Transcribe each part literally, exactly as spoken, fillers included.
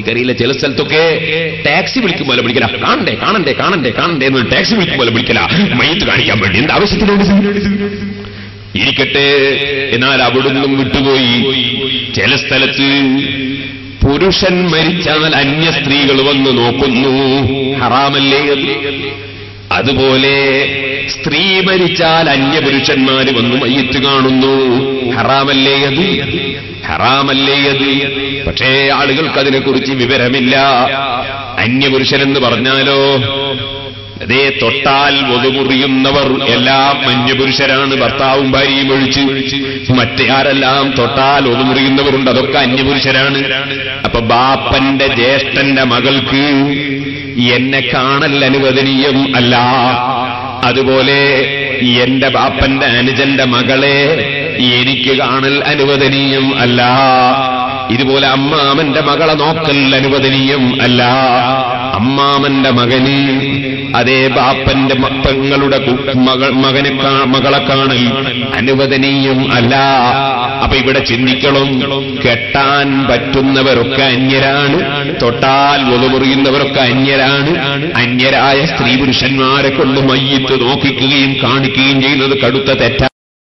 എനിക്കറിയില്ല, ചില സ്ഥലത്തൊക്കെ ടാക്സി വിളിക്കുമ്പോൾ വിളിക്കല, കാണണ്ടേ കാണണ്ടേ കാണണ്ടേ കാണണ്ടേ എന്ന് ടാക്സി വിളിക്കുമ്പോൾ വിളിക്കല, മയ്യത്ത് കാണിക്കാൻ വേണ്ടി. എന്ത് ആവശ്യത്തിനോട് ഇരിക്കട്ടെ. എന്നാൽ അവിടുന്നും വിട്ടുപോയി. ചില സ്ഥലത്ത് പുരുഷൻ മരിച്ചാൽ അന്യ സ്ത്രീകൾ വന്ന് നോക്കുന്നു, ഹറാമല്ലേ അത്? അതുപോലെ സ്ത്രീ മരിച്ചാൽ അന്യ പുരുഷന്മാര് വന്ന് മയ്യത്ത് കാണുന്നു, ഹറാമല്ലേ അത്? ഹറാമല്ലേ അത്? പക്ഷേ ആളുകൾക്ക് അതിനെക്കുറിച്ച് വിവരമില്ല. അന്യപുരുഷനെന്ന് പറഞ്ഞാലോ, അതേ തൊട്ടാൽ ഒതുമുറിയുന്നവർ എല്ലാം അന്യപുരുഷരാണ്, ഭർത്താവും ഭാര്യയും ഒഴിച്ച്. മറ്റേ ആരെല്ലാം തൊട്ടാൽ ഒതുമുറിയുന്നവരുണ്ട്, അതൊക്കെ അന്യപുരുഷരാണ്. അപ്പൊ ബാപ്പന്റെ ജ്യേഷ്ഠന്റെ മകൾക്ക് എന്നെ കാണൽ അനുവദനീയം അല്ല. അതുപോലെ എന്റെ ബാപ്പന്റെ അനുജന്റെ മകളെ എനിക്ക് കാണൽ അനുവദനീയം അല്ല. ഇതുപോലെ അമ്മാമന്റെ മകളെ നോക്കൽ അനുവദനീയം അല്ല. അമ്മാമന്റെ മകന് അതേ ബാപ്പന്റെ പെങ്ങളുടെ മകൾ മകനെ മകളെ കാണൽ അനുവദനീയം അല്ല. അപ്പൊ ഇവിടെ ചിന്തിക്കണം, കെട്ടാൻ പറ്റുന്നവരൊക്കെ അന്യരാണ്, തൊട്ടാൽ ഒതുമുറിയുന്നവരൊക്കെ അന്യരാണ്. അന്യരായ സ്ത്രീ പുരുഷന്മാരെ കൊണ്ട് മയ്യിത്ത് നോക്കിക്കുകയും കാണിക്കുകയും ചെയ്യുന്നത് കടുത്ത തെറ്റാണ്.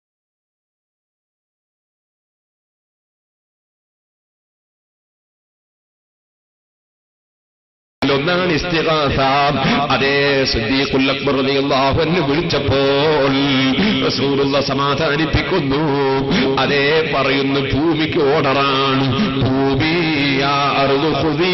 ഒന്നാണ് ഇസ്തിഗാസ. അതേ സിദ്ദീഖുൽ അക്ബർ റളിയല്ലാഹു അൻഹു വിളിച്ചപ്പോൾ റസൂലുള്ളാഹി സമാധാനിപ്പിക്കുന്നു. അതേ പറയുന്നു, ഭൂമിക്ക് ഓർഡറാണ്, ഭൂമി യാ അർളു ഖുദീ,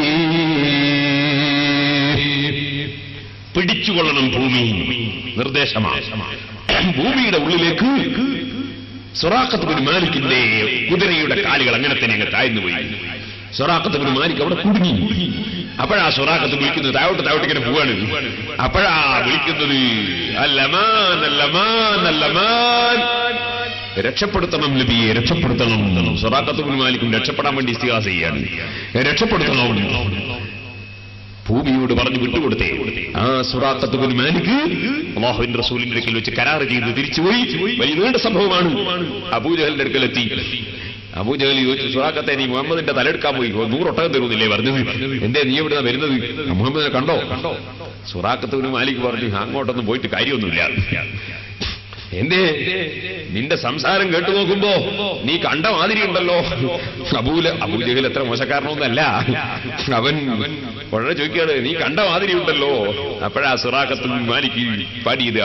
പിടിച്ചുകൊള്ളണം ഭൂമി, നിർദ്ദേശമാണ്. ഭൂമിയുടെ ഉള്ളിലേക്ക് സുറാഖത്ത് ബിൻ മാലിക്കിന്റെ കുതിരയുടെ കാലുകൾ അങ്ങനെ തന്നെ അങ്ങ് താഴ്ന്നു പോയി. സുറാഖത്ത് ബിൻ മാലിക് അവിടെ കുടുങ്ങി. അപ്പോഴാ സുറാഖത്ത് വിളിക്കുന്നത്, താഴോട്ട് താഴോട്ട് ഇങ്ങനെ പോവാണ്. അപ്പോഴാ വിളിക്കുന്നത്, അല്ലമാൻ അല്ലമാൻ അല്ലമാൻ, രക്ഷപ്പെടുത്തണം നബിയെ, രക്ഷപ്പെടുത്തണം. സുറാഖത്ത് ബിൻ മാലിക്കും രക്ഷപ്പെടാൻ വേണ്ടി ഇസ്തിഗാസ ചെയ്യാണ്, രക്ഷപ്പെടുത്തണം. ഭൂമിയോട് പറഞ്ഞു വിട്ടുകൊടുത്തേ. ആ സുറാഖത്ത് ബിൻ മാലിക് അല്ലാഹുവിന്റെ റസൂലിന്റെ അടുക്കൽ വെച്ച് കരാർ ചെയ്ത് തിരിച്ചുപോയി. വലിയ നീണ്ട സംഭവമാണ്. അബൂജഹലിന്റെ അടുക്കലെത്തി. അബൂജഹൽ ചോദിച്ചു, സുറാഖത്തെ നീ മുഹമ്മദിന്റെ തലെടുക്കാൻ പോയി, നൂറൊട്ടകം തരുന്നില്ലേ പറഞ്ഞത്? എന്തേ നീ എവിടുന്ന വരുന്നത്? മുഹമ്മദിനെ കണ്ടോ? സുറാഖത്ത് ബിൻ മാലിക് പറഞ്ഞു, അങ്ങോട്ടൊന്നും പോയിട്ട് കാര്യമൊന്നുമില്ല. എന്തേ? നിന്റെ സംസാരം കേട്ടു നോക്കുമ്പോ നീ കണ്ട മാതിരി ഉണ്ടല്ലോ. അബൂല അബൂജഹൽ എത്ര മോശക്കാരനൊന്നല്ല, അവൻ വളരെ ചോദിക്കാണ്, നീ കണ്ട മാതിരി ഉണ്ടല്ലോ. അപ്പോഴാ സുറാഖത്ത് ബിൻ മാലിക് പാടിയത്,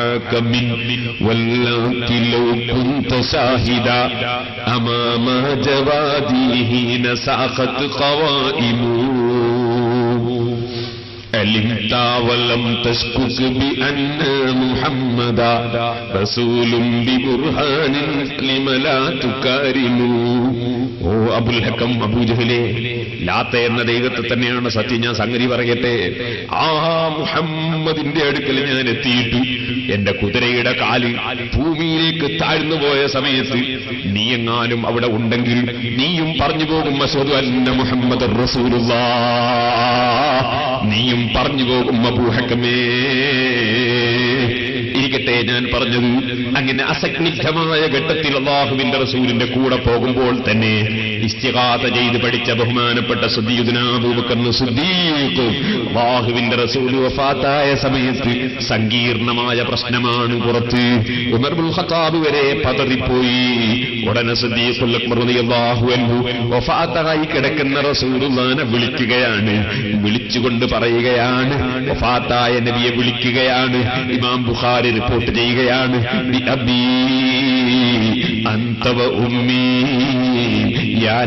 علمت ولم تشكك بأن محمدا رسول ببرهان لم لا تكارم. ഓ അബുൽ ഹക്കം, അബൂജഹലേ, ലാത്ത എന്ന ദൈവത്തെ തന്നെയാണ് സത്യം. ഞാൻ സംഗതി പറയട്ടെ, ആ മുഹമ്മദിന്റെ അടുക്കൽ ഞാൻ എത്തിയിട്ട് എന്റെ കുതിരയുടെ കാല് ഭൂമിയിലേക്ക് താഴ്ന്നു പോയ സമയത്ത് നീ എങ്ങാനും അവിടെ ഉണ്ടെങ്കിൽ നീയും പറഞ്ഞു പോകും, അശ്ഹദു അന്ന മുഹമ്മദർ റസൂലുള്ളാഹ്, നീയും പറഞ്ഞു പോകും അബൂ ഹക്കമേ. ഇരിക്കട്ടെ, ഞാൻ പറഞ്ഞത് അങ്ങനെ അസന്നിഗ്ധമായ ഘട്ടത്തിൽ അല്ലാഹുവിന്റെ റസൂലിന്റെ കൂടെ പോകുമ്പോൾ തന്നെ ഇസ്തിഗാസ ചെയ്ത് പഠിച്ച ബഹുമാനപ്പെട്ട സയ്യിദുനാ അബൂബക്കർ സിദ്ദീഖ്, അല്ലാഹുവിന്റെ റസൂൽ വഫാത്തായ സമയത്ത് സങ്കീർണമായ പ്രശ്നമാണ് പുറത്ത്. ഉമർ ഇബ്നുൽ ഖത്താബ് വരെ പതറിപ്പോയി. ഉടനെ സിദ്ദീഖുൽ അക്ബർ റളിയല്ലാഹു അൻഹു വഫാത്തായി കിടക്കുന്ന റസൂലുള്ളാഹിനെ വിളിക്കുകയാണ്. വിളിച്ചുകൊണ്ട് പറയുകയാണ്, വഫാത്തായ നബിയെ വിളിക്കുകയാണ്. ഇമാം ബുഖാരി റിപ്പോർട്ട് ചെയ്യുകയാണ്, ബി അബീ അൻത വ ഉമ്മീ യാ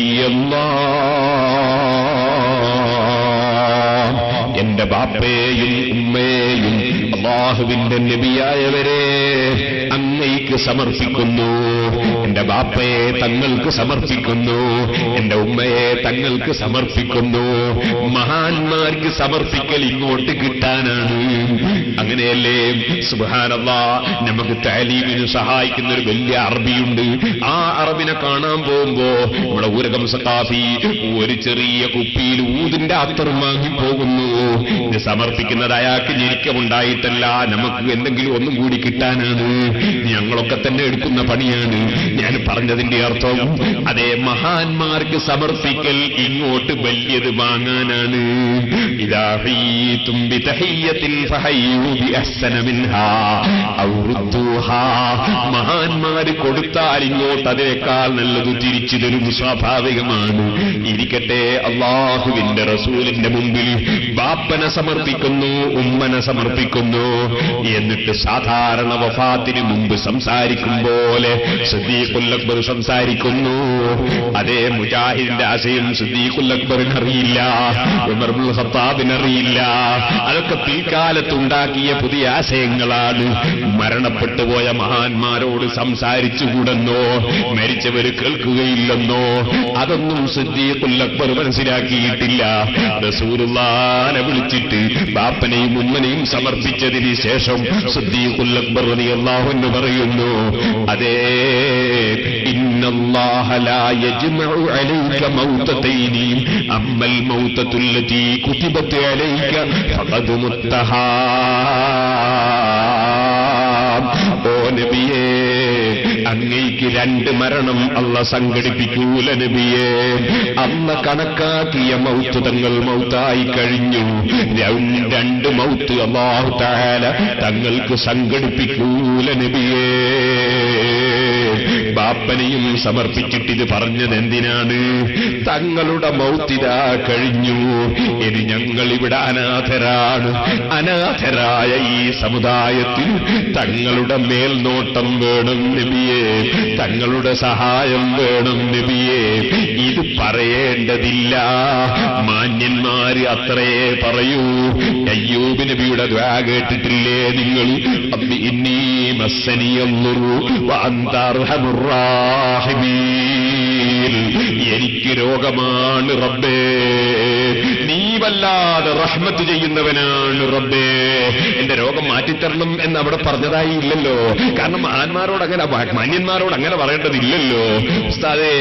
നബിയല്ലാഹ്, എന്റെ ബാപ്പയെയും ഉമ്മയെയും അല്ലാഹുവിന്റെ നബിയായവരെ അങ്ങയ്ക്ക് സമർപ്പിക്കുന്നു. എന്റെ ബാപ്പയെ തങ്ങൾക്ക് സമർപ്പിക്കുന്നു, എന്റെ ഉമ്മയെ തങ്ങൾക്ക് സമർപ്പിക്കുന്നു. മഹാന്മാർക്ക് സമർപ്പിക്കൽ ഇങ്ങോട്ട് കിട്ടാനാണ്. അങ്ങനെയല്ലേ? സുബ്ഹാനല്ലാഹ്, നമുക്ക് തഅലീമിന് സഹായിക്കുന്ന ഒരു വലിയ അറബിയുണ്ട്. ആ അറബിനെ കാണാൻ പോകുമ്പോ നമ്മുടെ ഊരകം സഖാഫി ഒരു ചെറിയ കുപ്പിയിൽ ഊതിന്റെ അത്തറും വാങ്ങി പോകുന്നു. ഇത് സമർപ്പിക്കുന്നത് അയാൾക്ക് ഞെരുക്കമുണ്ടായിട്ടല്ല, നമുക്ക് എന്തെങ്കിലും ഒന്നും കൂടി കിട്ടാനാണ്. ഞങ്ങളൊക്കെ എന്നൊക്കെ തന്നെ എടുക്കുന്ന പണിയാണ് ഞാൻ പറഞ്ഞതിന്റെ അർത്ഥം. അതേ മഹാന്മാർക്ക് സമർപ്പിക്കൽ ഇങ്ങോട്ട് വലിയത് വാങ്ങാനാണ്. ഇദാ ഹയ്യിതും ബിതഹിയ്യത്തിൻ ഫഹയ്യൂ ബിഅഹ്സന മിൻഹാ ഔ റുദ്ദൂഹാ. മഹാന്മാര് കൊടുത്താൽ ഇങ്ങോട്ട് അതിനേക്കാൾ നല്ലത് തിരിച്ചു തരും, സ്വാഭാവികമാണ്. ഇരിക്കട്ടെ, അള്ളാഹുവിന്റെ റസൂലിന്റെ മുമ്പിൽ ബാപ്പനെ സമർപ്പിക്കുന്നു, ഉമ്മനെ സമർപ്പിക്കുന്നു. എന്നിട്ട് സാധാരണ വഫാത്തിന് മുമ്പ് സംസാരിക്കും പോലെ സിദ്ദീഖുൽ അക്ബർ സംസാരിക്കുന്നു. അതേ മുജാഹിദിന്റെ ആശയം സിദ്ദീഖുൽ അക്ബറിന് അറിയില്ല, ഉമർ ഇബ്നുൽ ഖത്താബിന് അറിയില്ല. അതൊക്കെ പിൽക്കാലത്തുണ്ടാക്കിയ പുതിയ ആശയങ്ങളാണ്. മരണപ്പെട്ടുപോയ മഹാന്മാരോട് സംസാരിച്ചുകൂടെന്നോ മരിച്ചവർ കേൾക്കുകയില്ലെന്നോ അതൊന്നും സിദ്ദീഖുൽ അക്ബർ മനസ്സിലാക്കിയിട്ടില്ല. റസൂലുള്ളാഹിനെ വിളിച്ചിട്ട് ബാപ്പനെയും ഉമ്മനെയും സമർപ്പിച്ചതിന് ശേഷം സിദ്ദീഖുൽ അക്ബർ റളിയല്ലാഹു അൻഹു പറയുന്നു, അതേ ഇന്നല്ലാഹ ലാ യജ്മഉ അലൈക മൗതതൈനി അമ്മൽ മൗതത്തുല്ലതി കുതിബത് അലൈക ഫഖദ് മുത്തഹാ. ഓ നബിയേ, അങ്ങേക്ക് രണ്ട് മരണം അല്ല സംഘടിപ്പിക്കൂല നബിയേ. അല്ല കണക്കാക്കിയ മൗത്ത് തങ്ങൾ മൗത്തായി കഴിഞ്ഞു. രണ്ട് മൗത്ത് അല്ലാഹു തആല തങ്ങൾക്ക് സംഘടിപ്പിക്കൂല നബിയേ. ബാപ്പനെയും സമർപ്പിച്ചിട്ടിത് പറഞ്ഞത് എന്തിനാണ്? തങ്ങളുടെ മൗത്തിതാ കഴിഞ്ഞു, ഇനി ഞങ്ങൾ ഇവിടെ അനാഥരാണ്. അനാഥരായ ഈ സമുദായത്തിൽ തങ്ങളുടെ മേൽനോട്ടം വേണം നബിയേ, തങ്ങളുടെ സഹായം വേണം നബിയേ. ഇത് പറയേണ്ടതില്ല, മാന്യന്മാര് അത്രേ പറയൂ. അയ്യൂബ് നബിയുടെ ദുആ കേട്ടിട്ടില്ലേ നിങ്ങൾ? റബ്ബി innī മസ്സനിയദ്ദുറു വഅന്ത അർഹമുർ റാഹിമീൻ. എനിക്ക് രോഗമാണ് റബ്ബേ, നീ വല്ലാതെ റഹ്മത്ത് ചെയ്യുന്നവനാണ് റബ്ബേ, എന്റെ രോഗം മാറ്റിത്തരണം എന്ന് അവിടെ പറഞ്ഞതായി ഇല്ലല്ലോ. കാരണം മഹാന്മാരോട് അങ്ങനെ, മാന്യന്മാരോട് അങ്ങനെ പറയേണ്ടതില്ലല്ലോ. ഉസ്താദേ,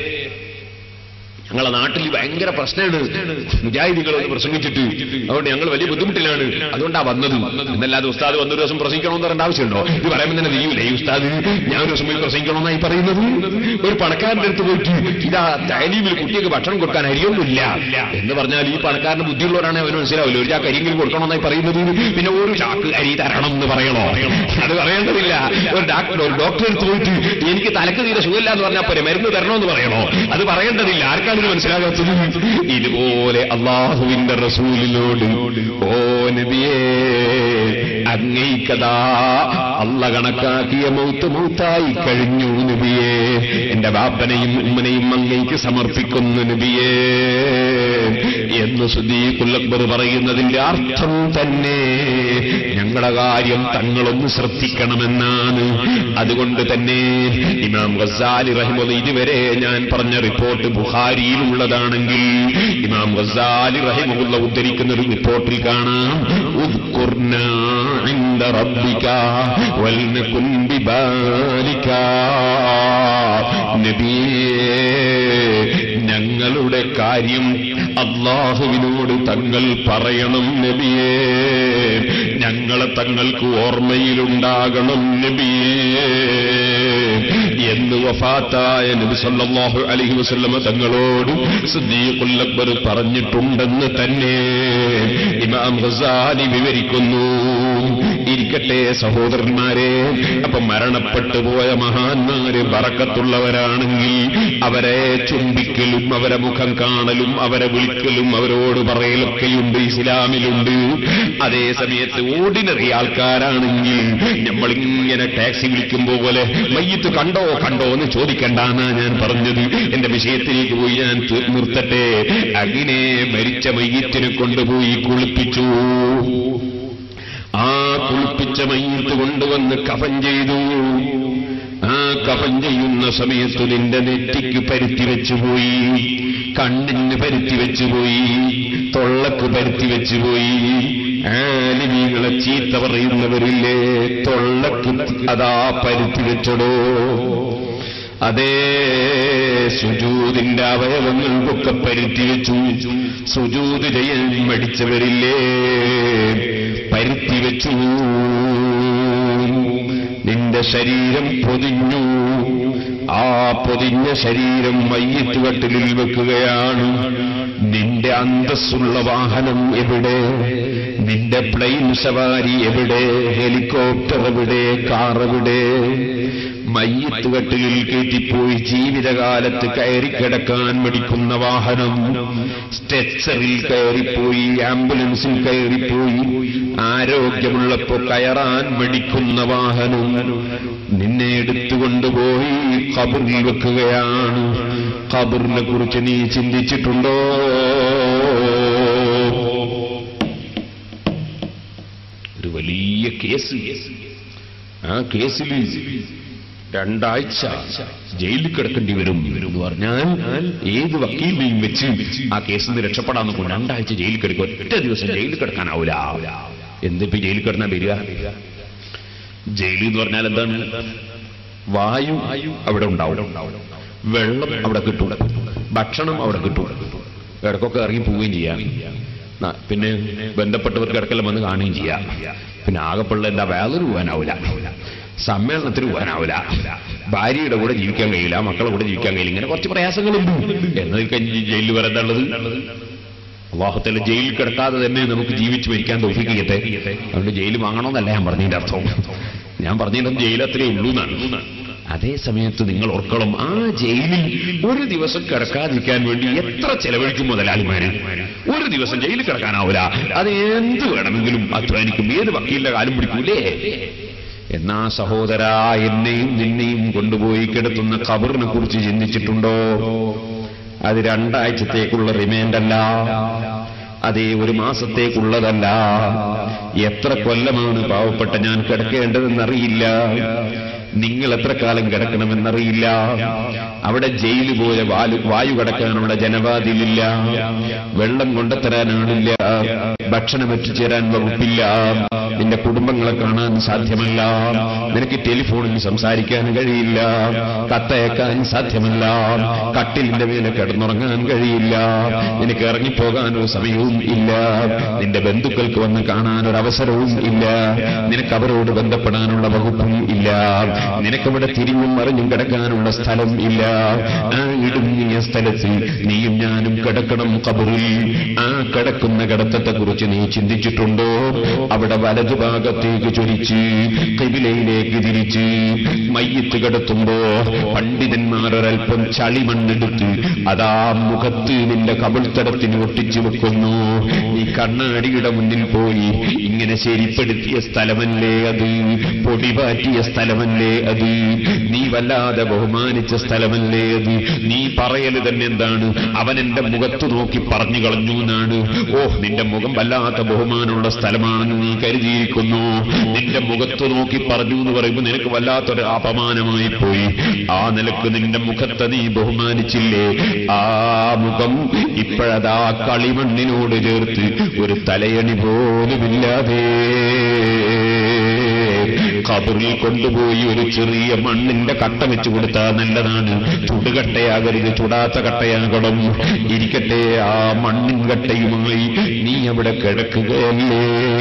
ഞങ്ങളെ നാട്ടിൽ ഭയങ്കര പ്രശ്നമാണ് മുജാഹിദുകളൊന്ന് പ്രസംഗിച്ചിട്ട്, അതുകൊണ്ട് ഞങ്ങൾ വലിയ ബുദ്ധിമുട്ടിലാണ്, അതുകൊണ്ടാ വന്നത് എന്നല്ലാതെ ഉസ്താദ് വന്നൊരു ദിവസം പ്രസംഗിക്കണമെന്ന് പറയേണ്ട ആവശ്യമുണ്ടോ? ഇത് പറയുമ്പോൾ തന്നെ നീയില്ലേ ഈ ഉസ്താദ് ഞാൻ ഒരു ദിവസം പോയി പ്രസംഗിക്കണമെന്നായി പറയുന്നത്? ഒരു പണക്കാരന്റെ അടുത്ത് പോയിട്ട് ഇതാ തൈലീമിൽ കുട്ടിക്ക് ഭക്ഷണം കൊടുക്കാൻ അരിയൊന്നുമില്ല എന്ന് പറഞ്ഞാൽ ഈ പണക്കാരന് ബുദ്ധിയുള്ളവരാണ് അവന് മനസ്സിലാവില്ല. ഒരു ചാക്ക് അരിയെങ്കിലും കൊടുക്കണമെന്നായി പറയുന്നത്, പിന്നെ ഒരു ചാക്ക് അരി തരണം എന്ന് പറയണോ? അത് പറയേണ്ടതില്ല. ഒരു ഡോക്ടർ ഒരു ഡോക്ടറെ അടുത്ത് പോയിട്ട് എനിക്ക് തലക്ക് തീരെ സുഖമില്ല എന്ന് പറഞ്ഞാൽ പോരെ മരുന്ന് തരണമെന്ന് പറയണോ? അത് പറയേണ്ടതില്ല. ആർക്കാണ് മനസ്സിലാകാത്തത്? ഇതുപോലെ അള്ളാഹുവിന്റെ റസൂലിനോട്, ഓ നബിയേ, അങ്ങേക്കതാ അല്ല കണക്കാക്കിയ മൗത്ത് മൗത്തായി കഴിഞ്ഞു നബിയേ, എന്റെ ബാപ്പനെയും ഉമ്മനെയും അങ്ങേക്ക് സമർപ്പിക്കുന്നു നബിയേ എന്ന് സിദ്ദീഖുൽ അക്ബർ പറയുന്നതിന്റെ അർത്ഥം തന്നെ ഞങ്ങളുടെ കാര്യം തങ്ങളൊന്ന് ശ്രദ്ധിക്കണമെന്നാണ്. അതുകൊണ്ട് തന്നെ ഇമാം ഗസ്സാലി റഹിമഹുല്ലാഹ്, ഇതുവരെ ഞാൻ പറഞ്ഞ റിപ്പോർട്ട് ബുഖാരിയിലുള്ളതാണെങ്കിൽ ഇമാം ഗസ്സാലി റഹിമഹുല്ലാഹ് ഉദ്ധരിക്കുന്ന ഒരു റിപ്പോർട്ടിൽ കാണാം, ഉദ്കുർനാ ഇൻദ റബ്ബിക വൽനകുൻ ബിബാലിക. നബിയേ, ഞങ്ങളുടെ കാര്യം അല്ലാഹുവിനോട് തങ്ങൾ പറയണം നബിയേ, ഞങ്ങളെ തങ്ങൾക്ക് ഓർമ്മയിലുണ്ടാകണം നബിയേ എന്ന് വഫാത്തായ നബി സല്ലല്ലാഹു അലൈഹി വസല്ലമ തങ്ങളോട് സിദ്ദീഖുൽ അക്ബർ പറഞ്ഞിട്ടുണ്ടെന്ന് തന്നെ ഇമാം ഗസാലി വിവരിക്കുന്നു. ഇരിക്കട്ടെ സഹോദരന്മാരെ, അപ്പൊ മരണപ്പെട്ടു പോയ മഹാന്മാര് ബറക്കത്തുള്ളവരാണെങ്കിൽ അവരെ ചുംബിക്കലും അവരെ മുഖം കാണലും അവരെ വിളിക്കലും അവരോട് പറയലൊക്കെയുണ്ട്, ഇസ്ലാമിലുണ്ട്. അതേ സമയത്ത് ഓർഡിനറി ആൾക്കാരാണെങ്കിൽ നമ്മളിങ്ങനെ ടാക്സി വിളിക്കും പോലെ മയ്യിത്ത് കണ്ടോ കണ്ടോ എന്ന് ചോദിക്കണ്ടാന്നാ ഞാൻ പറഞ്ഞത്. എന്റെ വിഷയത്തിലേക്ക് പോയി ഞാൻ നിർത്തട്ടെ. അങ്ങനെ മരിച്ച മയ്യിത്തിനെ കൊണ്ടുപോയി കുളിപ്പിച്ചു. ആ കുളിപ്പിച്ച മയ്യിത്ത് കൊണ്ടുവന്ന് കഫൻ ചെയ്തു. ആ കഫൻ ചെയ്യുന്ന സമയത്ത് നിന്റെ നെറ്റിക്ക് പരുത്തി വെച്ചുപോയി, കണ്ണിന് പരുത്തി വെച്ചുപോയി, തൊള്ളക്ക് പരുത്തി വെച്ചുപോയി. ആലിമീങ്ങളെ ചീത്ത പറയുന്നവരില്ലേ, തൊള്ളക്ക് അതാ പരുത്തി വെച്ചടോ. അതേ സുജൂദിന്റെ അവയവങ്ങൾക്കൊക്കെ പരുത്തി വെച്ചു. സുജൂദ് ചെയ്യാൻ മടിച്ചവരില്ലേ, പരുത്തി വെച്ചു. നിന്റെ ശരീരം പൊതിഞ്ഞു. ആ പൊതിഞ്ഞ ശരീരം മയ്യിത്ത് കട്ടിലിൽ വെക്കുകയാണ്. നിന്റെ അന്തസ്സുള്ള വാഹനം എവിടെ? നിന്റെ പ്ലെയിൻ സവാരി എവിടെ? ഹെലികോപ്റ്റർ എവിടെ? കാർ എവിടെ? മയ്യിത്ത് കട്ടിലിൽ കയറ്റിപ്പോയി ജീവിതകാലത്ത് കയറിക്കിടക്കാൻ മടിക്കുന്ന വാഹനം, സ്ട്രെച്ചറിൽ കയറിപ്പോയി, ആംബുലൻസിൽ കയറിപ്പോയി, ആരോഗ്യമുള്ളപ്പോ കയറാൻ മടിക്കുന്ന വാഹനം നിന്നെ എടുത്തുകൊണ്ടുപോയി ഖബറിൽ വെക്കുകയാണ്. ഖബറിനെ കുറിച്ച് നീ ചിന്തിച്ചിട്ടുണ്ടോ? ഒരു വലിയ കേസ്. ആ കേസിൽ രണ്ടാഴ്ച ജയിലിൽ കിടക്കേണ്ടി വരും എന്ന് പറഞ്ഞാൽ ഏത് വക്കീലിനെയും വെച്ച് ആ കേസിൽ നിന്ന് രക്ഷപ്പെടാൻ നോക്കും. രണ്ടാഴ്ച ജയിലിൽ കിടക്കും. ഒറ്റ ദിവസം ജയിലിൽ കിടക്കാനാവൂല. എന്തിപ്പോ ജയിലിൽ കിടന്നാ വരിക? ജയിൽ എന്ന് പറഞ്ഞാൽ എന്താണ്? വായു അവിടെ ഉണ്ടാവും, വെള്ളം അവിടെ കിട്ടൂല, ഭക്ഷണം അവിടെ കിട്ടൂല, ഇടക്കൊക്കെ ഇറങ്ങി പോവുകയും ചെയ്യാം. പിന്നെ ബന്ധപ്പെട്ടവർക്ക് ഇടക്കെല്ലാം വന്ന് കാണുകയും ചെയ്യാം. പിന്നെ ആകെപ്പുള്ള എന്താ വേളന് പോകാനാവില്ല, സമ്മേളനത്തിന് പോകാനാവില്ല, ഭാര്യയുടെ കൂടെ ജീവിക്കാൻ കഴിയില്ല, മക്കളുടെ കൂടെ ജീവിക്കാൻ കഴിയില്ല. ഇങ്ങനെ കുറച്ച് പ്രയാസങ്ങളുണ്ട്. എന്നതിൽ കഴിഞ്ഞ് ജയിലിൽ വരേണ്ടുള്ളത് അല്ലാഹുതആല ജയിലിൽ കിടക്കാതെ തന്നെ നമുക്ക് ജീവിച്ചു മരിക്കാൻ തൗഫീഖ് ചെയ്യട്ടെ. അതുകൊണ്ട് ജയിൽ വാങ്ങണമെന്നല്ല ഞാൻ പറഞ്ഞതിന്റെ അർത്ഥം. ഞാൻ പറഞ്ഞതിന്റെ ജയിൽ അത്രേ ഉള്ളൂ എന്നാണ്. അതേ സമയത്ത് നിങ്ങൾ ഓർക്കണം, ആ ജയിലിൽ ഒരു ദിവസം കിടക്കാതിരിക്കാൻ വേണ്ടി എത്ര ചെലവഴിക്കും മുതലാളിമാര്. ഒരു ദിവസം ജയിലിൽ കിടക്കാനാവില്ല, അത് എന്ത് വേണമെങ്കിലും അധ്വാനിക്കും, ഏത് വക്കീലിന്റെ കാലം പിടിക്കൂലേ. എന്നാ സഹോദരാ, എന്നെയും നിന്നെയും കൊണ്ടുപോയി കിടത്തുന്ന ഖബറിനെ കുറിച്ച് ചിന്തിച്ചിട്ടുണ്ടോ? അത് രണ്ടാഴ്ചത്തേക്കുള്ള റിമാൻഡല്ല, അതേ ഒരു മാസത്തേക്കുള്ളതല്ല. എത്ര കൊല്ലമാണ് പാവപ്പെട്ട ഞാൻ കിടക്കേണ്ടതെന്നറിയില്ല. നിങ്ങൾ എത്ര കാലം കിടക്കണമെന്നറിയില്ല. അവിടെ ജയില് പോലെ വായു വായു കടക്കാനുള്ള ജനവാതിലില്ല, വെള്ളം കൊണ്ടുത്തരാനാണില്ല, ഭക്ഷണം എത്തിച്ചേരാൻ വകുപ്പില്ല, നിന്റെ കുടുംബങ്ങളെ കാണാൻ സാധ്യമല്ല, നിനക്ക് ടെലിഫോണിൽ സംസാരിക്കാൻ കഴിയില്ല, കത്തയക്കാൻ സാധ്യമല്ല, കട്ടിലിന്റെ മേലെ കിടന്നുറങ്ങാൻ കഴിയില്ല, നിനക്ക് ഇറങ്ങിപ്പോകാനൊരു സമയവും ഇല്ല, നിന്റെ ബന്ധുക്കൾക്ക് വന്ന് കാണാനൊരവസരവും ഇല്ല, നിനക്ക് അവരോട് ബന്ധപ്പെടാനുള്ള വകുപ്പും ഇല്ല, നിനക്കവിടെ തിരിഞ്ഞും മറിഞ്ഞും കിടക്കാനുള്ള സ്ഥലം ഇല്ല. ആ ഇടുങ്ങിയ സ്ഥലത്ത് നീയും ഞാനും കിടക്കണം ഖബറിൽ. ആ കിടക്കുന്ന കിടത്തത്തെ കുറിച്ച് നീ ചിന്തിച്ചിട്ടുണ്ടോ? അവിടെ വലതുഭാഗത്തേക്ക് ചൊരിച്ച് ഖിബിലയിലേക്ക് തിരിച്ച് മയ്യിത്ത് കിടത്തുമ്പോ പണ്ഡിതന്മാരൊരൽപ്പം ചളിമണ്ണെടുത്ത് അതാ മുഖത്ത് നിന്റെ കവിൾത്തടത്തിന് ഒട്ടിച്ചു വെക്കുന്നു. ഈ കണ്ണാടിയുടെ മുന്നിൽ പോയി ഇങ്ങനെ ശരിപ്പെടുത്തിയ സ്ഥലമല്ലേ അത്? പൊടിപാറ്റിയ സ്ഥലമല്ലേ അത്? നീ വല്ലാതെ ബഹുമാനിച്ച സ്ഥലമല്ലേ അത്? നീ പറയല് തന്നെ എന്താണ്? അവൻ എന്റെ മുഖത്ത് നോക്കി പറഞ്ഞു കളഞ്ഞു എന്നാണ്. ഓ, നിന്റെ മുഖം വല്ലാത്ത ബഹുമാനമുള്ള സ്ഥലമാണെന്ന് നീ കരുതിയിരിക്കുന്നു. നിന്റെ മുഖത്ത് നോക്കി പറഞ്ഞു എന്ന് പറയുമ്പോൾ നിനക്ക് വല്ലാത്തൊരു അപമാനമായി പോയി. ആ നിലക്ക് നിന്റെ മുഖത്തെ നീ ബഹുമാനിച്ചില്ലേ? ആ മുഖം ഇപ്പോഴതാ കളിമണ്ണിനോട് ചേർത്ത് ഒരു തലയണി പോലുമില്ലാതെ ഖബറിൽ കൊണ്ടുപോയി ഒരു ചെറിയ മണ്ണിന്റെ കട്ട വെച്ചു കൊടുത്താൽ നല്ലതാണ്. ചുടുകട്ടയാകരുത്, ചുടാത്ത കട്ടയാകണം. ഇരിക്കട്ടെ, ആ മണ്ണിൻ കട്ടയുമായി നീ അവിടെ കിടക്കുകയല്ലേ?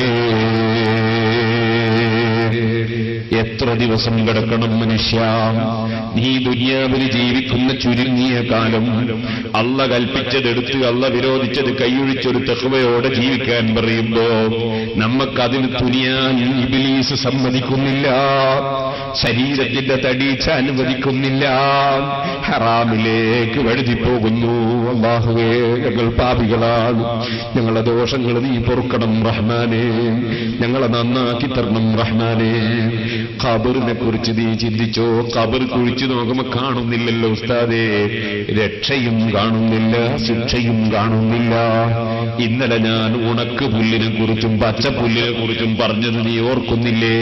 എത്ര ദിവസം കിടക്കണം മനുഷ്യ? നീ ദുനിയാവിൽ ജീവിക്കുന്ന ചുരുങ്ങിയ കാലം അള്ള കൽപ്പിച്ചതെടുത്ത് അള്ള വിരോധിച്ചത് കൈയൊഴിച്ചൊരു തഖ്വയോടെ ജീവിക്കാൻ പറയുമ്പോ നമുക്കതിന് തുനിയാൻ ഇബ്ലീസ് സമ്മതിക്കുന്നില്ല, ശരീരത്തിന്റെ തടീച്ച അനുവദിക്കുന്നില്ല, ഹറാമിലേക്ക് വഴുതിപ്പോകുന്നു. അല്ലാഹുവേ, ഞങ്ങൾ പാപികളാണ്, ഞങ്ങളെ ദോഷങ്ങൾ നീ പൊറുക്കണം റഹ്മാനേ, ഞങ്ങളെ നന്നാക്കി തരണം റഹ്മാനേ. ഖബറിനെ കുറിച്ച് നീ ചിന്തിച്ചോ? ഖബർ കുഴിച്ചു നോക്കുമ്പോ കാണുന്നില്ലല്ലോ ഉസ്താദേ, രക്ഷയും കാണുന്നില്ല, ശിക്ഷയും കാണുന്നില്ല. ഇന്നലെ ഞാൻ ഉണക്ക് പുല്ലിനെ കുറിച്ചും പച്ചപ്പുല്ലിനെ കുറിച്ചും പറഞ്ഞത് നീ ഓർക്കുന്നില്ലേ?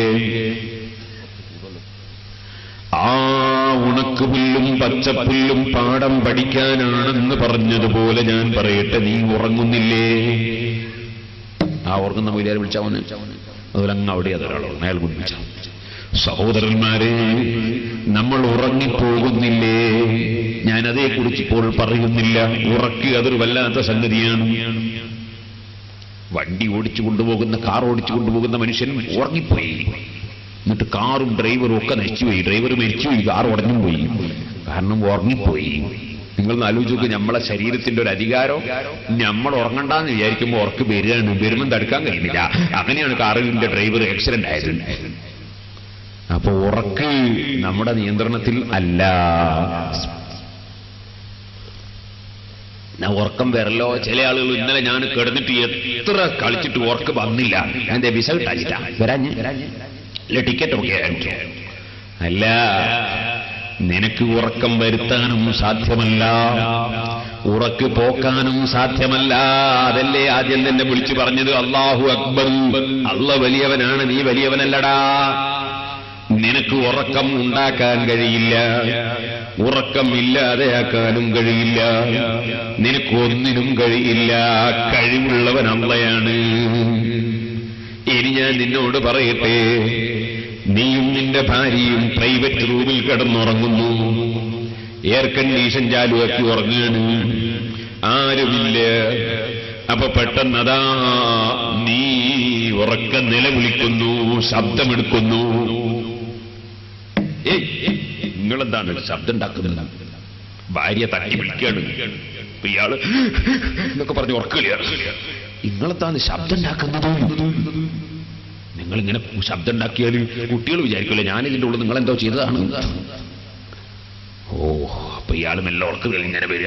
ആ ഉണക്ക് പുല്ലും പച്ചപ്പുല്ലും പാഠം പഠിക്കാനാണെന്ന് പറഞ്ഞതുപോലെ ഞാൻ പറയട്ടെ, നീ ഉറങ്ങുന്നില്ലേ? ആ ഉറങ്ങുന്ന മൊയിലാരെ വിളിച്ചാവുന്ന അതുപോലെ അങ്ങ് അവിടെ അതൊരാളോ അയാൾ കുടിപ്പിച്ച. സഹോദരന്മാരെ, നമ്മൾ ഉറങ്ങിപ്പോകുന്നില്ലേ? ഞാനതേക്കുറിച്ച് ഇപ്പോൾ പറയുന്നില്ല. ഉറക്കി അതൊരു വല്ലാത്ത സംഗതിയാണ്. വണ്ടി ഓടിച്ചു കൊണ്ടുപോകുന്ന, കാർ ഓടിച്ചു കൊണ്ടുപോകുന്ന മനുഷ്യൻ ഉറങ്ങിപ്പോയി. എന്നിട്ട് കാറും ഡ്രൈവറും ഒക്കെ നശിച്ചുപോയി. ഡ്രൈവർ മരിച്ചുപോയി, കാർ ഉടഞ്ഞും പോയി. കാരണം ഉറങ്ങിപ്പോയി. നിങ്ങൾ ആലോചിച്ച് നോക്ക്, നമ്മളെ ശരീരത്തിന്റെ ഒരു അധികാരം നമ്മൾ ഉറങ്ങണ്ടെന്ന് വിചാരിക്കുമ്പോൾ ഉറക്ക് വരികയാണ്, വരുമ്പം തടുക്കാൻ കഴിയുന്നില്ല. അങ്ങനെയാണ് കാറിന്റെ ഡ്രൈവർ ആക്സിഡന്റ് ആയത്. അപ്പൊ ഉറക്ക് നമ്മുടെ നിയന്ത്രണത്തിൽ അല്ല. ഉറക്കം വരല്ലോ. ചില ആളുകൾ ഇന്നലെ ഞാൻ കിടന്നിട്ട് എത്ര കളിച്ചിട്ട് ഉറക്ക് വന്നില്ല, എന്റെ വിസ കിട്ടാഞ്ഞിട്ടാ വരാഞ്ഞ് അല്ല ടിക്കറ്റ് ഒക്കെ അല്ല. നിനക്ക് ഉറക്കം വരുത്താനും സാധ്യമല്ല, ഉറക്ക് പോക്കാനും സാധ്യമല്ല. അതല്ലേ ആദ്യം തന്നെ വിളിച്ചു പറഞ്ഞത് അല്ലാഹു അക്ബർ, അല്ലാഹു വലിയവനാണ്, നീ വലിയവനല്ലടാ. നിനക്ക് ഉറക്കം ഉണ്ടാക്കാൻ കഴിയില്ല, ഉറക്കം ഇല്ലാതെയാക്കാനും കഴിയില്ല, നിനക്ക് ഒന്നിനും കഴിയില്ല. കഴിവുള്ളവൻ അള്ളയാണ്. ഇനി ഞാൻ നിന്നോട് പറയട്ടെ, നീയും നിന്റെ ഭാര്യയും പ്രൈവറ്റ് റൂമിൽ കിടന്നുറങ്ങുന്നു, എയർ കണ്ടീഷൻ ചാലുവാക്കി ഉറങ്ങുകയാണ്, ആരുമില്ല. അപ്പൊ പെട്ടെന്നതാ നീ ഉറക്ക നിലവിളിക്കുന്നു, ശബ്ദമെടുക്കുന്നു. ഏയ് നിങ്ങളെന്താണ് ശബ്ദം ഉണ്ടാക്കുന്നത്? ഭാര്യ തട്ടി വിളിക്കാണ്. ഇയാള് എന്നൊക്കെ പറഞ്ഞ് ഉറക്കുകയാണ്. നിങ്ങളെന്താണ് ശബ്ദം ഉണ്ടാക്കുന്നത്? നിങ്ങളിങ്ങനെ ശബ്ദം ഉണ്ടാക്കിയാൽ കുട്ടികൾ വിചാരിക്കില്ല ഞാനിതിൻ്റെ ഉള്ളിൽ നിങ്ങളെന്തോ ചെയ്തതാണ്. ഓ അപ്പൊ ഇയാൾ മെല്ലെ ഉറക്കുക ഇങ്ങനെ വരിക.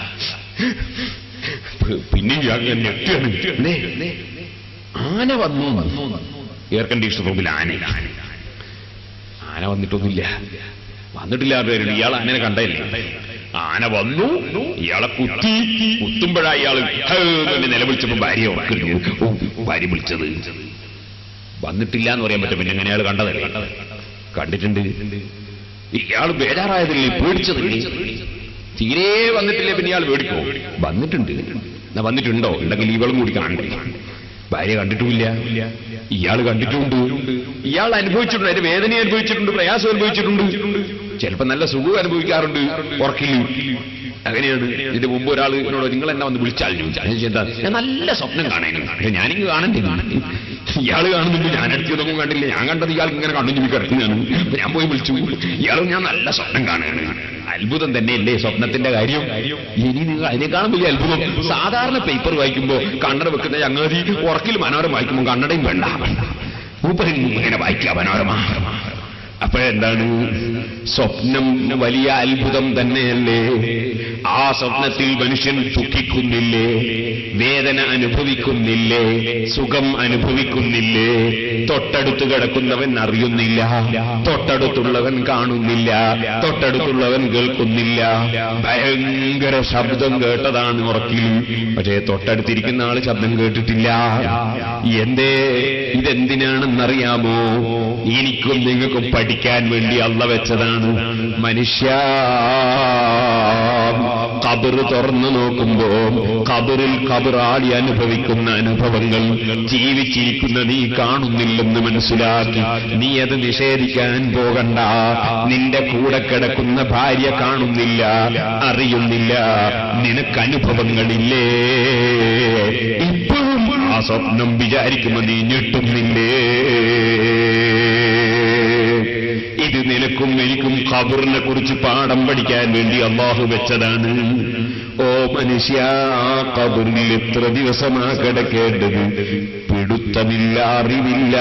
പിന്നെ ഞെട്ടിയാണ്. ആന വന്നു. എയർ കണ്ടീഷൻ റൂമിൽ ആന. ആന വന്നിട്ടൊന്നുമില്ല, വന്നിട്ടില്ല. പേരുണ്ട് ഇയാൾ ആനനെ കണ്ടല്ലേ. ആന വന്നു, ഇയാളെ കുത്തി. കുത്തുമ്പോഴാ ഇയാൾ നിലവിളിച്ചപ്പോ ഭാര്യ ഉറക്കുന്നു. ഭാര്യ വിളിച്ചത് വന്നിട്ടില്ല എന്ന് പറയാൻ പറ്റും. പിന്നെ എങ്ങനെ അയാൾ കണ്ടതല്ലേ? കണ്ടിട്ടുണ്ട്. ഇയാൾ ബേജാറായതില്ലേ, പേടിച്ചതില്ലേ? തീരെ വന്നിട്ടില്ലേ പിന്നെ ഇയാൾ പേടിക്കോ? വന്നിട്ടുണ്ട്. എന്നാ വന്നിട്ടുണ്ടോ? ഉണ്ടെങ്കിൽ ഇവളും കൂടി കാണണ്ടേ? ഭാര്യ കണ്ടിട്ടുമില്ല, ഇയാൾ കണ്ടിട്ടുണ്ട്. ഇയാൾ അനുഭവിച്ചിട്ടുണ്ട്, അതിന്റെ വേദന അനുഭവിച്ചിട്ടുണ്ട്, പ്രയാസം അനുഭവിച്ചിട്ടുണ്ട്, ചിലപ്പോ നല്ല സുഖം അനുഭവിക്കാറുണ്ട് ഉറക്കില്ല. അങ്ങനെയാണ്. ഇതിന്റെ മുമ്പ് ഒരാൾ എന്നോട് നിങ്ങൾ എന്നെ വന്ന് വിളിച്ചാൽ ചോദിച്ചാൽ എന്താ, ഞാൻ നല്ല സ്വപ്നം കാണാനുണ്ട്, ഞാനിങ്ങ് കാണണ്ടേ? ഇയാൾ കാണുന്നുണ്ട്, ഞാൻ അടുത്തൊന്നും കണ്ടില്ല. ഞാൻ കണ്ടത് ഇയാൾക്ക് ഇങ്ങനെ കണ്ണു ചുമി കിടക്കുന്നതാണ്. അപ്പൊ ഞാൻ പോയി വിളിച്ചു, ഇയാളും ഞാൻ നല്ല സ്വപ്നം കാണുകയാണ്. അത്ഭുതം തന്നെയല്ലേ സ്വപ്നത്തിന്റെ കാര്യം? ഇനി നിങ്ങൾ അതിനേക്കാളും വലിയ അത്ഭുതം, സാധാരണ പേപ്പർ വായിക്കുമ്പോ കണ്ണട വെക്കുന്ന ചങ്ങാതി ഉറക്കിൽ മനോരമ വായിക്കുമ്പോൾ കണ്ണടയും വേണ്ട, മൂപ്പരിൽ ഇങ്ങനെ വായിക്കുക മനോരമ. അപ്പോഴെന്താണ്? സ്വപ്നം വലിയ അത്ഭുതം തന്നെയല്ലേ? ആ സ്വപ്നത്തിൽ മനുഷ്യൻ ദുഃഖിക്കുന്നില്ലേ, വേദന അനുഭവിക്കുന്നില്ലേ, സുഖം അനുഭവിക്കുന്നില്ലേ? തൊട്ടടുത്ത് കിടക്കുന്നവൻ അറിയുന്നില്ല, തൊട്ടടുത്തുള്ളവൻ കാണുന്നില്ല, തൊട്ടടുത്തുള്ളവൻ കേൾക്കുന്നില്ല. ഭയങ്കര ശബ്ദം കേട്ടതാണ് ഉറക്കിൽ, പക്ഷേ തൊട്ടടുത്തിരിക്കുന്ന ആള് ശബ്ദം കേട്ടിട്ടില്ല. എന്തേ? ഇതെന്തിനാണെന്നറിയാമോ? എനിക്കും നിങ്ങൾക്കും പഠിക്കാൻ വേണ്ടി അള്ള വെച്ചതാണ്. മനുഷ്യ, ഖബർ തുറന്നു നോക്കുമ്പോ ഖബറിൽ ഖബറാളി അനുഭവിക്കുന്ന അനുഭവങ്ങൾ ജീവിച്ചിരിക്കുന്ന നീ കാണുന്നില്ലെന്ന് മനസ്സിലാക്കി നീ അത് നിഷേധിക്കാൻ പോകണ്ട. നിന്റെ കൂടെ കിടക്കുന്ന ഭാര്യ കാണുന്നില്ല, അറിയുന്നില്ല, നിനക്ക് അനുഭവങ്ങളില്ലേ? ഇപ്പോഴും ആ സ്വപ്നം വിചാരിക്കുമ്പോ നീ ഞെട്ടുന്നില്ലേ? ഇത് നിനക്കും എനിക്കും ഖബറിനെ കുറിച്ച് പാഠം പഠിക്കാൻ വേണ്ടി അല്ലാഹു വെച്ചതാണ്. ഓ മനുഷ്യ, ഖബറിൽ എത്ര ദിവസമാ കിടക്കേണ്ടത്? പിടുത്തമില്ല, അറിവില്ല.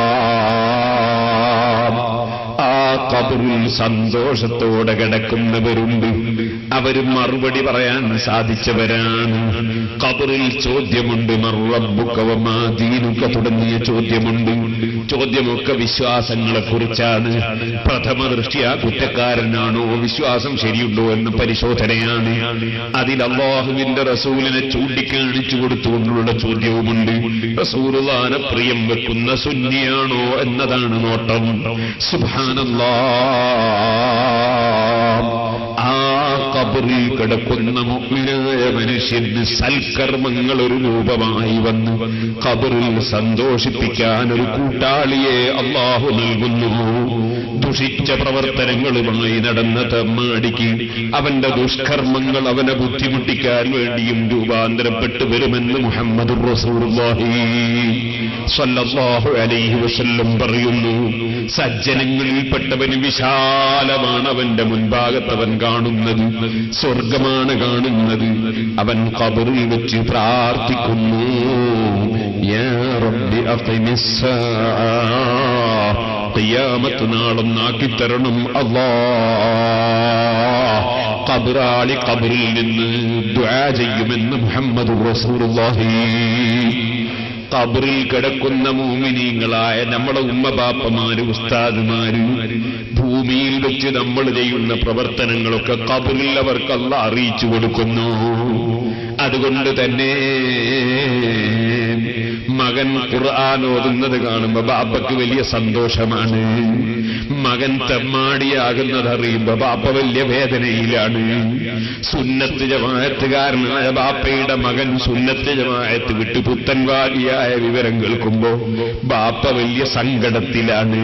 ആ ഖബറിൽ സന്തോഷത്തോടെ കിടക്കുന്നവരുണ്ട്, അവര് മറുപടി പറയാൻ സാധിച്ചവരാണ്. ഖബറിൽ ചോദ്യമുണ്ട്, മർ റബ്ബുക വമാ ദീനുക തുടങ്ങിയ ചോദ്യമുണ്ട്. ചോദ്യമൊക്കെ വിശ്വാസങ്ങളെ കുറിച്ചാണ്. പ്രഥമ ദൃഷ്ട്യാ കുറ്റക്കാരനാണോ, വിശ്വാസം ശരിയുണ്ടോ എന്ന് പരിശോധനയാണ്. അതിൽ അല്ലാഹുവിന്റെ റസൂലിനെ ചൂണ്ടിക്കാണിച്ചു കൊടുത്തുകൊണ്ടുള്ള ചോദ്യവുമുണ്ട്. റസൂലുള്ളാഹിനെ പ്രിയം വെക്കുന്ന സുന്നിയാണോ എന്നതാണ് നോട്ടം. സുബ്ഹാനല്ലാഹ്. ആ ഖബറിൽ കിടക്കുന്ന മുഅ്മിനായ മനുഷ്യന് സൽക്കർമ്മങ്ങൾ ഒരു രൂപമായി വന്ന് ഖബറിൽ സന്തോഷിപ്പിക്കാൻ ഒരു കൂട്ടാളിയെ അല്ലാഹു നൽകുന്നു. ദുഷിച്ച പ്രവർത്തനങ്ങളുമായി നടന്ന തെമ്മാടിക്ക് അവന്റെ ദുഷ്കർമ്മങ്ങൾ അവനെ ബുദ്ധിമുട്ടിക്കാൻ വേണ്ടിയും രൂപാന്തരപ്പെട്ടു വരുമെന്ന് മുഹമ്മദുർ റസൂലുള്ളാഹി സ്വല്ലല്ലാഹു അലൈഹി വസല്ലം പറയുന്നു. സജ്ജനങ്ങളിൽപ്പെട്ടവന് വിശാലമാണ് അവന്റെ മുൻഭാഗത്തവൻ കാണുന്നത്, സ്വർഗമാണ് കാണുന്നത്. അവൻ ഖബറിൽ വെച്ച് പ്രാർത്ഥിക്കുന്നു, യാ റബ്ബി അഖിമിസ്സാ, ഖിയാമത്ത് നാളൊന്നാക്കിത്തരണം അല്ലാഹ്. ഖബറാളി ഖബറിൽ നിന്ന് ദുആ ചെയ്യുമെന്ന് മുഹമ്മദുർ റസൂലുള്ളാഹി. ഖബറിൽ കിടക്കുന്ന മുഅ്മിനീങ്ങളായ നമ്മുടെ ഉമ്മബാപ്പമാര്, ഉസ്താദുമാര് ഭൂമിയിൽ വെച്ച് നമ്മൾ ചെയ്യുന്ന പ്രവർത്തനങ്ങളൊക്കെ ഖബറിൽ അവർക്ക് അല്ലാഹ് അറിയിച്ചു കൊടുക്കുന്നു. അതുകൊണ്ട് തന്നെ മകൻ ഖുർആൻ ഓതുന്നത് കാണുമ്പോ ബാപ്പയ്ക്ക് വലിയ സന്തോഷമാണ്. മകൻ തെമ്മാടിയാകുന്നത് അറിയുമ്പോ ബാപ്പ വലിയ വേദനയിലാണ്. സുന്നത്ത് ജമാഅത്തുകാരനായ ബാപ്പയുടെ മകൻ സുന്നത്ത് ജമാഅത്ത് വിട്ട് പുത്തൻവാദിയായ വിവരം കേൾക്കുമ്പോ ബാപ്പ വലിയ സങ്കടത്തിലാണ്.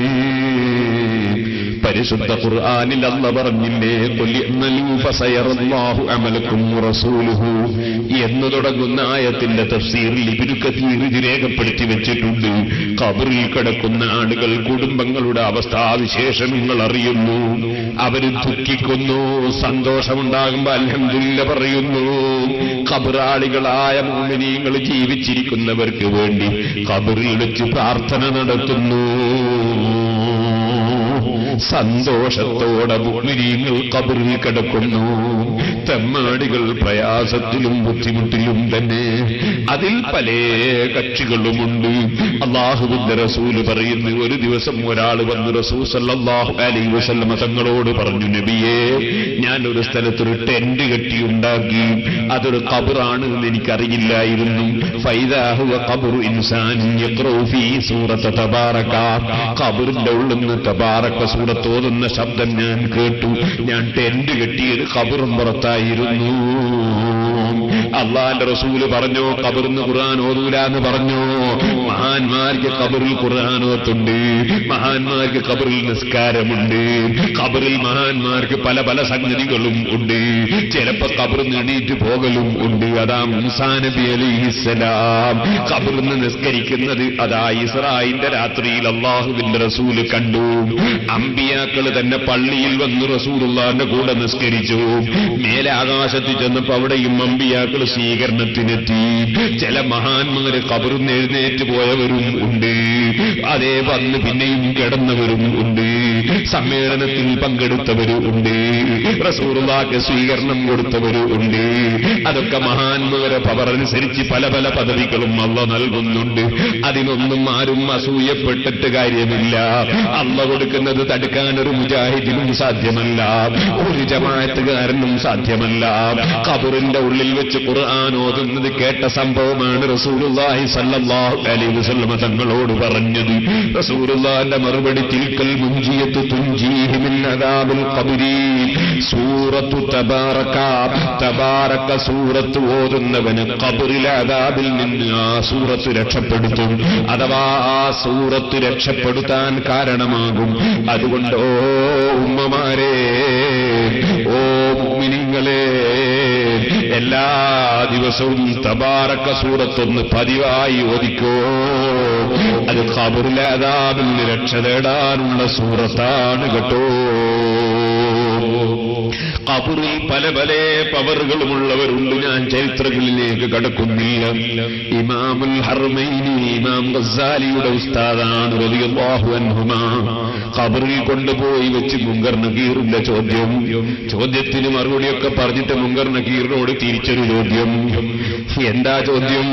പരിശുദ്ധ ഖുർആനിൽ അല്ലാഹ് പറഞ്ഞില്ലേ, ഖുൽ ഇന്നലു ഫസയറല്ലാഹു അമലക്കും റസൂലുഹു എന്ന് തുടങ്ങുന്ന ആയത്തിന്റെ തഫ്സീറിൽ ഇബ്നു കസീർ ഇത് രേഖപ്പെടുത്തി വെച്ചിട്ടുണ്ട്. ഖബറിൽ കിടക്കുന്ന ആളുകൾ കുടുംബങ്ങളുടെ അവസ്ഥാവിശേഷങ്ങൾ അറിയുന്നു, അവര് ദുഃഖിക്കുന്നു, സന്തോഷമുണ്ടാകുമ്പോൾ അൽഹംദുലില്ലാഹ് പറയുന്നു. ഖബറാളികളായ മുഅ്മിനീങ്ങൾ ജീവിച്ചിരിക്കുന്നവർക്ക് വേണ്ടി ഖബറിൽ വെച്ച് പ്രാർത്ഥന നടത്തുന്നു. സന്തോഷത്തോടെ മുഅ്മിനീങ്ങൾ ഖബറിൽ കിടക്കുന്നു. തെമ്മാടികൾ പ്രയാസത്തിലും ബുദ്ധിമുട്ടിലും തന്നെ. അതിൽ പല കക്ഷികളുമുണ്ട്. അല്ലാഹുവിന്റെ റസൂല് പറയുന്നു, ഒരു ദിവസം ഒരാൾ വന്ന് റസൂൽ സല്ലല്ലാഹു അലൈഹി വസല്ലം തങ്ങളോട് പറഞ്ഞു, നബിയേ, ഞാൻ ഒരു സ്ഥലത്തൊരു ടെന്റ് കെട്ടിയുണ്ടാക്കി, അതൊരു ഖബറാണ് എന്ന് എനിക്കറിയില്ലായിരുന്നു. ഫൈദാ ഹുവ ഖബ്റു ഇൻസാൻ യഖറഉ ഫീ സൂറത തബാറക. ഖബറിന്റെ ഉള്ളിൽ നിന്ന് തബാറക സൂറത്തോതുന്ന ശബ്ദം ഞാൻ കേട്ടു. ഞാൻ ടെന്റ് കെട്ടിയത് ഖബറും പുറത്തായിരുന്നു. അള്ളാന്റെ റസൂല് പറഞ്ഞോ ഖബറിന്ന് ഖുർആൻ ഓതൂല എന്ന് പറഞ്ഞോ? മഹാന്മാർക്ക് ഖബറിൽ ഖുർആൻ ഓത്തുണ്ട്, മഹാന്മാർക്ക് ഖബറിൽ നിസ്കാരമുണ്ട്, ഖബറിൽ മഹാന്മാർക്ക് പല പല സംഗതികളും ഉണ്ട്. ചിലപ്പോ ഖബറിന്ന് എണീറ്റ് പോകലും ഉണ്ട്. അതാ മൂസാ നബി അലൈഹിസ്സലാം ഖബറിന്ന് നിസ്കരിക്കുന്നത് അതാ ഇസ്രായിന്റെ രാത്രിയിൽ അള്ളാഹുവിന്റെ റസൂല് കണ്ടു. അമ്പിയാക്കള് തന്നെ പള്ളിയിൽ വന്ന് റസൂലുള്ളാഹിന്റെ കൂടെ നിസ്കരിച്ചു. മേലെ ആകാശത്തിൽ ചെന്നപ്പോ അവിടെയും അമ്പിയാക്കൾ സ്വീകരണത്തിനെത്തി. ചില മഹാന്മാര് ഖബറിന്ന് എഴുന്നേറ്റ് പോയവരും ഉണ്ട്, അതേ വന്ന് പിന്നെയും കിടന്നവരും ഉണ്ട്, സമ്മേളനത്തിൽ പങ്കെടുത്തവരും ഉണ്ട്, റസൂലുള്ളാഹിക്ക് സ്വീകരണം കൊടുത്തവരും ഉണ്ട്. അതൊക്കെ മഹാന്മാരെ പവറനുസരിച്ച് പല പല പദവികളും അല്ലാഹ് നൽകുന്നുണ്ട്. അതിനൊന്നും ആരും അസൂയപ്പെട്ടിട്ട് കാര്യമില്ല. അല്ലാഹ് കൊടുക്കുന്നത് തടുക്കാൻ ഒരു മുജാഹിദിനും സാധ്യമല്ല, ഒരു ജമാഅത്തുകാരനും സാധ്യമല്ല. ഖബറിന്റെ ഉള്ളിൽ വെച്ച് ഖുർആൻ ഓതുന്നത് കേട്ട സംഭവമാണ് റസൂലുള്ളാഹി സ്വല്ലല്ലാഹു അലൈഹി വസല്ലം തങ്ങളോട് പറഞ്ഞത്. റസൂലുള്ളാഹിന്റെ മറുപടി, തിൽക്കൽ മുൻജിയത്തു തുൻജീഹി മിൻ അദാബിൽ ഖബ്രി. സൂറത്തു തബാറക, തബാറക സൂറത്ത് ഓതുന്നവന് ഖബറിലെ അദാബിൽ നിന്ന് ആ സൂറത്ത് രക്ഷപ്പെടുത്തും, അഥവാ ആ സൂറത്ത് രക്ഷപ്പെടുത്താൻ കാരണമാകും. അതുകൊണ്ട് ഓ ഉമ്മമാരെ, ഓ മുഅ്മിനീങ്ങളെ, എല്ലാ ദിവസവും തബാറക സൂറത്തൊന്ന് പതിവായി ഓദിക്കോ. അത് ഖബറിലെ അദാബിൽ നിന്ന് രക്ഷ നേടാനുള്ള സൂറത്താണ് കേട്ടോ. ഖബറിൽ പല പല പവറുകളുമുള്ളവരുണ്ട്. ഞാൻ ചരിത്രങ്ങളിലേക്ക് കടക്കുന്നില്ല. ഇമാമുൽ ഹർമൈനി, ഇമാം ഗസാലിയുടെ ഉസ്താദാണ് റളിയല്ലാഹു അൻഹുമാ. ഖബറിൽ കൊണ്ടുപോയി വെച്ച് മുങ്കർ നകീറിന്റെ ചോദ്യം, ചോദ്യത്തിന് മറുപടിയൊക്കെ പറഞ്ഞിട്ട് മുങ്കർ നകീറിനോട് തിരിച്ചൊരു ചോദ്യം. എന്താ ചോദ്യം?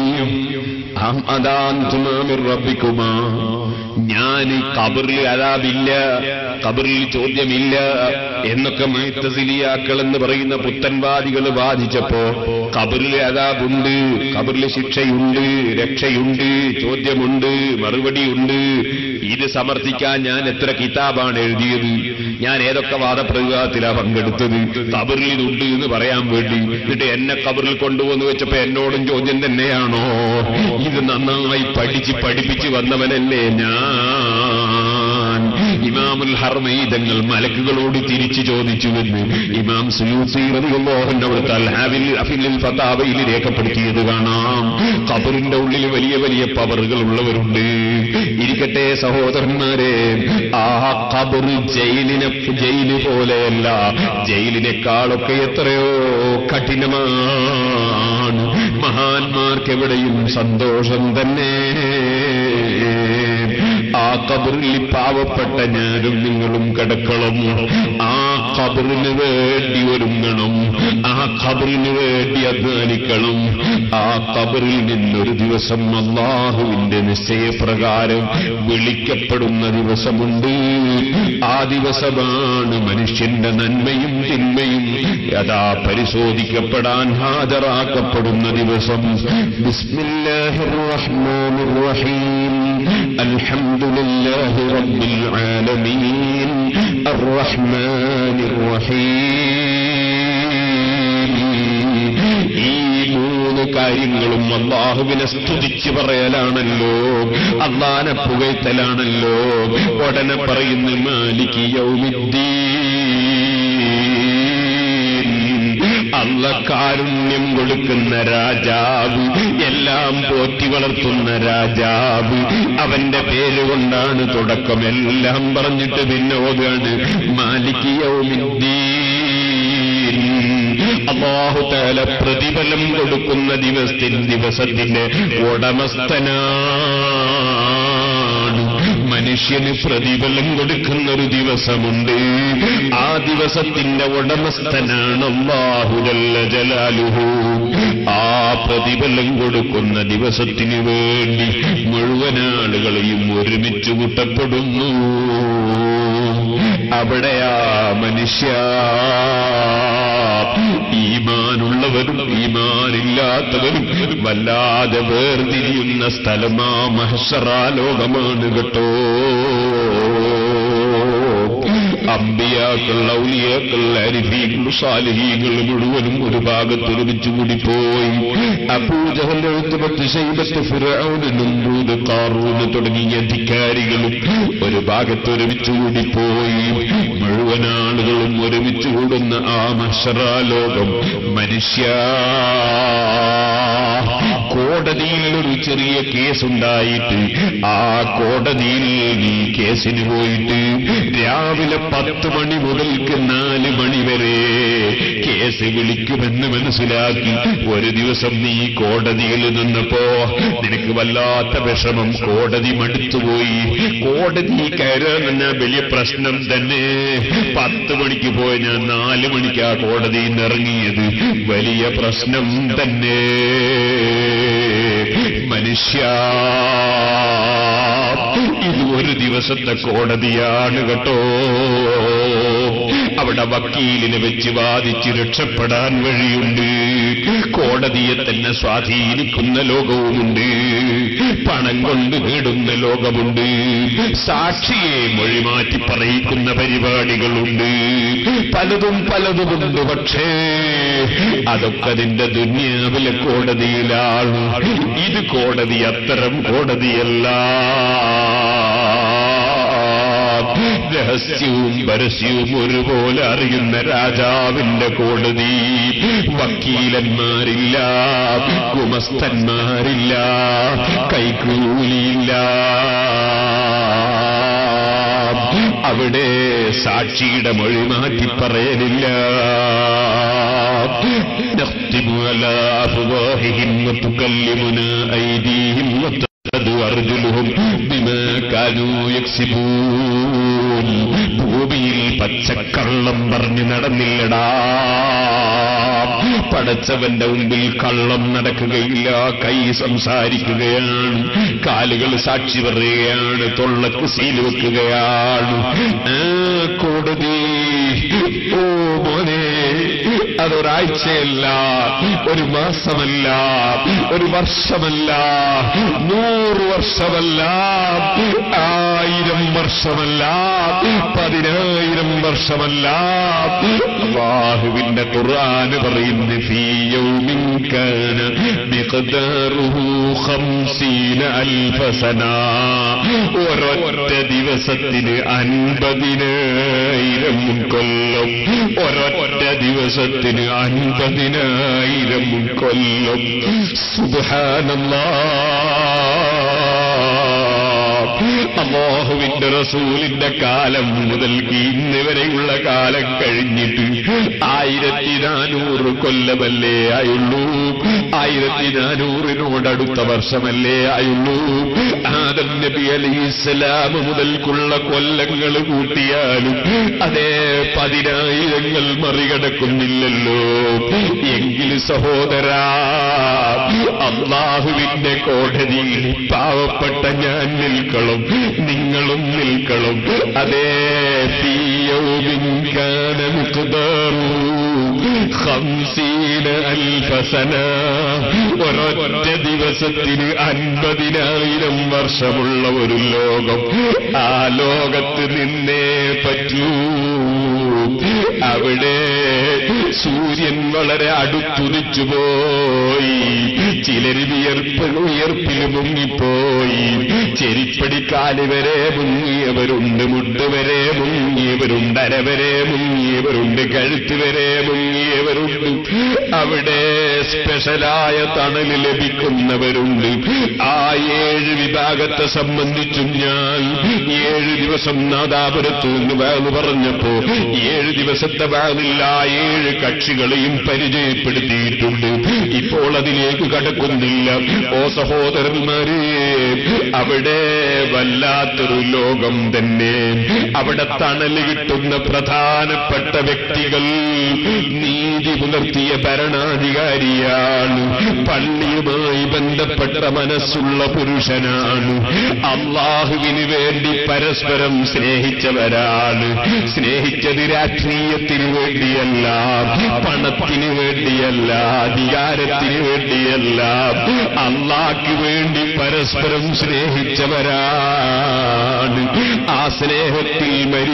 റബ്ബിക്കുമാ, ഞാൻ ഖബറിൽ അദാബില്ല, ഖബറിൽ ചോദ്യമില്ല എന്നൊക്കെ മുഅ്തസിലിയാക്കൾ എന്ന് പറയുന്ന പുത്തൻവാദികൾ വാദിച്ചപ്പോ ഖബറിൽ അദാബുണ്ട്, ഖബറിൽ ശിക്ഷയുണ്ട്, രക്ഷയുണ്ട്, ചോദ്യമുണ്ട്, മറുപടിയുണ്ട് ഇത് സമർത്ഥിക്കാൻ ഞാൻ എത്ര കിതാബാണ് എഴുതിയത്, ഞാൻ ഏതൊക്കെ വാദപ്രതിവാദത്തിലാണ് പങ്കെടുത്തത്, ഖബറിൽ ഇതുണ്ട് എന്ന് പറയാൻ വേണ്ടി. എന്നിട്ട് എന്നെ ഖബറിൽ കൊണ്ടുവന്ന് വെച്ചപ്പോ എന്നോടും ചോദ്യം തന്നെയാണോ? ഇത് നന്നായി പഠിച്ച് പഠിപ്പിച്ച് വന്നവനല്ലേ ഞാൻ. ഇമാമുൽ ഹറമൈൻ തങ്ങൾ മലക്കുകളോട് തിരിച്ചു ചോദിച്ചുവെന്ന് ഇമാം സുയൂത്തി റളിയല്ലാഹു അൻഹു അവിടുത്തെ അൽ ഹാഫിൽ ഫതാവയിൽ രേഖപ്പെടുത്തിയത് കാണാം. ഖബറിന്റെ ഉള്ളിൽ വലിയ വലിയ പവറുകൾ ഉള്ളവരുണ്ട്. ഇരിക്കട്ടെ സഹോദരന്മാരെ, ആ ഖബർ ജയിലിനെ ജയില് പോലെയല്ല, ജയിലിനേക്കാളൊക്കെ എത്രയോ കഠിനമാണ്. മഹാന്മാർക്ക് എവിടെയും സന്തോഷം തന്നെ. ആ ഖബറിൽ പാവപ്പെട്ട ഞാനും നിങ്ങളും കിടക്കണം. ആ ഖബറിന് വേണ്ടി ഒരുങ്ങണം, ആ ഖബറിന് വേണ്ടി അധ്വാനിക്കണം. ആ ഖബറിൽ നിന്നൊരു ദിവസം അല്ലാഹുവിന്റെ നിശ്ചയപ്രകാരം വിളിക്കപ്പെടുന്ന ദിവസമുണ്ട്. ആ ദിവസമാണ് മനുഷ്യന്റെ നന്മയും തിന്മയും അതാ പരിശോധിക്കപ്പെടാൻ ഹാജരാക്കപ്പെടുന്ന ദിവസം. ബിസ്മില്ലാഹിർ റഹ്മാനിർ റഹീം. അൽഹംദുലില്ലാഹി റബ്ബിൽ ആലമീൻ അർറഹ്മാനിർ റഹീം. ഈ മൂന്ന് കാര്യങ്ങളും അല്ലാഹുവിനെ സ്തുതിച്ച് പറയലാണല്ലോ, അല്ലാഹുവിനെ പുകഴ്ത്തലാണല്ലോ. ഉടനെ പറയുന്നു മാലികി യൗമിദ്ദീൻ, അല്ല കാരുണ്യം കൊടുക്കുന്ന രാജാവ്, എല്ലാം പോറ്റി വളർത്തുന്ന രാജാവ്. അവന്റെ പേരുകൊണ്ടാണ് തുടക്കം. എല്ലാം പറഞ്ഞിട്ട് പിന്നെ ഓതാണ് മാലികി യൗമിദ്ദീൻ. അല്ലാഹു തആല പ്രതിഫലം കൊടുക്കുന്ന ദിവസത്തിൽ ദിവസത്തിന്റെ ഉടമസ്ഥനാണ്. മനുഷ്യന് പ്രതിഫലം കൊടുക്കുന്ന ഒരു ദിവസമുണ്ട്. ആ ദിവസത്തിന്റെ ഉടമസ്ഥനാണ് അല്ലാഹു ജല്ല ജലാലുഹു. ആ പ്രതിഫലം കൊടുക്കുന്ന ദിവസത്തിന് വേണ്ടി മുഴുവൻ ആളുകളെയും ഒരുമിച്ച് കൂട്ടപ്പെടുന്നു. അവിടെയാ മനുഷ്യ ഈമാനുള്ളവരും ഈമാനില്ലാത്തവരും വല്ലാതെ വേർതിരിയുന്ന സ്ഥലമാ മഹ്ശറാ ലോകമാണ് കേട്ടോ. അമ്പിയാക്കൾ, ഔലിയാക്കൾ, അരിഫീകൾ, സാലിഹീങ്ങൾ മുഴുവനും ഒരു ഭാഗത്ത് ഒരുമിച്ച് കൂടിപ്പോയി. അബൂജഹൽ, ഉത്ബത്ത്, ശൈബത്ത്, ഫിർഔൻ, നമ്രൂദ്, ഖാറൂൻ തുടങ്ങിയ അധികാരികളും ഒരു ഭാഗത്ത് ഒരുമിച്ച് കൂടിപ്പോയി. മുഴുവൻ ആളുകളും ഒരുമിച്ച് കൂടുന്ന ആ മഹ്ശറാ ലോകം മനുഷ്യ കോടതിയിൽ ഒരു ചെറിയ കേസുണ്ടായിട്ട് ആ കോടതിയിൽ നീ കേസിന് പോയിട്ട് രാവിലെ പത്ത് മണി മുതൽക്ക് നാല് മണി വരെ കേസ് വിളിക്കുമെന്ന് മനസ്സിലാക്കി ഒരു ദിവസം നീ കോടതിയിൽ നിന്നപ്പോ നിനക്ക് വല്ലാത്ത വിഷമം, കോടതി മടുത്തുപോയി. കോടതി കയറാൻ തന്നെ വലിയ പ്രശ്നം തന്നെ. പത്ത് മണിക്ക് പോയി ഞാൻ നാല് മണിക്ക് ആ കോടതിയിൽ നിന്ന് ഇറങ്ങിയത് വലിയ പ്രശ്നം തന്നെ. മനുഷ്യ ഇത് ഒരു ദിവസത്തെ കോടതിയാണ് കേട്ടോ. അവിടെ വക്കീലിനെ വെച്ച് വാദിച്ച് രക്ഷപ്പെടാൻ വഴിയുണ്ട്. കോടതിയെ തന്നെ സ്വാധീനിക്കുന്ന ലോകവുമുണ്ട്, പണം കൊണ്ട് നേടുന്ന ലോകമുണ്ട്, സാക്ഷിയെ മൊഴിമാറ്റി പറയിക്കുന്ന പരിപാടികളുണ്ട്, പലതും പലതുമുണ്ട്. പക്ഷേ അതൊക്കെ അതിന്റെ ദുനിയാവിലെ കോടതിയിലാണ്. ഇത് കോടതി അത്തരം കോടതിയല്ല. രഹസ്യവും പരസ്യവും ഒരുപോലെ അറിയുന്ന രാജാവിന്റെ കോടതി. വക്കീലന്മാരില്ല, ഗുമസ്തന്മാരില്ല, കൈക്കൂലിയില്ല. അവിടെ സാക്ഷിയുടെ മൊഴി മാറ്റി പറയലില്ല. നഖ്തിമു അലാ അഫ്വാഹിഹിം വതുകല്ലിമുനാ ഐദീഹിം വതഅദു അർജുലുഹും ബിമാ കാനൂ യക്സിബൂൻ. ഭൂമിയിൽ പച്ചക്കള്ളം പറഞ്ഞ് നടന്നില്ലടാ. പടച്ചവന്റെ മുമ്പിൽ കള്ളം നടക്കുകയില്ല. കൈ സംസാരിക്കുകയാണ്, കാലുകൾ സാക്ഷി പറയുകയാണ്, തൊള്ളക്ക് സീല് വെക്കുകയാണ്. ആ കോടതി ഓ മോനെ, അതൊരാഴ്ചയല്ല, ഒരു മാസമല്ല, ഒരു വർഷമല്ല, നൂറ് വർഷമല്ല, ആയിരം വർഷമല്ല, പതിനായിരം വർഷമല്ല. അല്ലാഹുവിന്റെ ഖുർആൻ പറയുന്നു, ഫീ യൗമിൻ കാന മിഖ്ദാറുഹു ഖംസീന അൽഫ സന. ഒരൊറ്റ ദിവസത്തിന് അൻപതിനായിരം കൊല്ലം. ഒരൊറ്റ ദിവസത്തിന് അൻപതിനായിരം കൊല്ലം. സുബ്ഹാനല്ലാഹ്. അല്ലാഹുവിന്റെ റസൂലിന്റെ കാലം മുതൽക്ക് ഇന്ന് വരെയുള്ള കാലം കഴിഞ്ഞിട്ട് ആയിരത്തി നാനൂറ് കൊല്ലമല്ലേ ആയുള്ളൂ. ആയിരത്തി നാനൂറിനോടടുത്ത വർഷമല്ലേ ആയുള്ളൂ. ആദം നബി അലൈഹിസ്സലാം മുതൽക്കുള്ള കൊല്ലങ്ങൾ കൂട്ടിയാലും അതേ പതിനായിരങ്ങൾ മറികടക്കുന്നില്ലല്ലോ. എങ്കിൽ സഹോദരാ, അല്ലാഹുവിന്റെ കോടതിയിൽ പാവപ്പെട്ട ഞാൻ നിൽക്കണം, നിങ്ങളും നിൽക്കണം. അതേ ഫീ യൗമിൻ കാന മിഖ്ദാറുഹു ഖംസീന അൽഫ സന. ഒരൊറ്റ ദിവസത്തിന് അൻപതിനായിരം വർഷമുള്ള ഒരു ലോകം. ആ ലോകത്ത് നിന്നേ പറ്റൂ. അവിടെ സൂര്യൻ വളരെ അടുത്തുദിച്ചുപോയി. ചിലര് വിയർപ്പ് ഉയർപ്പിൽ മുങ്ങിപ്പോയി. ചെരിപ്പടിക്കാല് വരെ മുങ്ങിയവരുണ്ട്, മുട്ടുവരെ മുങ്ങിയവരുണ്ട്, അരവരെ മുങ്ങിയവരുണ്ട്, കഴുത്ത് വരെ മുങ്ങിയവരുണ്ട്. അവിടെ സ്പെഷ്യലായ തണല് ലഭിക്കുന്നവരുണ്ട്. ആ ഏഴ് വിഭാഗത്തെ സംബന്ധിച്ചും ഞാൻ ഏഴ് ദിവസം നാദാപുരത്ത് നിന്ന് വാന്ന് പറഞ്ഞപ്പോ ഏഴ് ദിവസത്തെ വാനില്ല ഏഴ് കക്ഷികളെയും പരിചയപ്പെടുത്തിയിട്ടുണ്ട്. ഇപ്പോൾ അതിലേക്ക് കടക്കുന്നില്ല. ഓ സഹോദരന്മാരെ, അവിടെ വല്ലാത്തൊരു ലോകം തന്നെ. അവിടെ തണല് കിട്ടുന്ന പ്രധാനപ്പെട്ട വ്യക്തികൾ നീതി പുലർത്തിയ ഭരണാധികാരിയാണ്, പള്ളിയുമായി ബന്ധപ്പെട്ട മനസ്സുള്ള പുരുഷനാണ്, അല്ലാഹുവിന് വേണ്ടി പരസ്പരം സ്നേഹിച്ചവരാണ്. സ്നേഹിച്ചത് രാഷ്ട്രീയത്തിന് വേണ്ടിയല്ല, പണത്തിന് വേണ്ടിയല്ല, അധികാരത്തിന് വേണ്ടിയല്ല, അല്ലാഹ്ക്ക് വേണ്ടി പരസ്പരം സ്നേഹിച്ചവരാണ്. ആ സ്നേഹത്തിൽ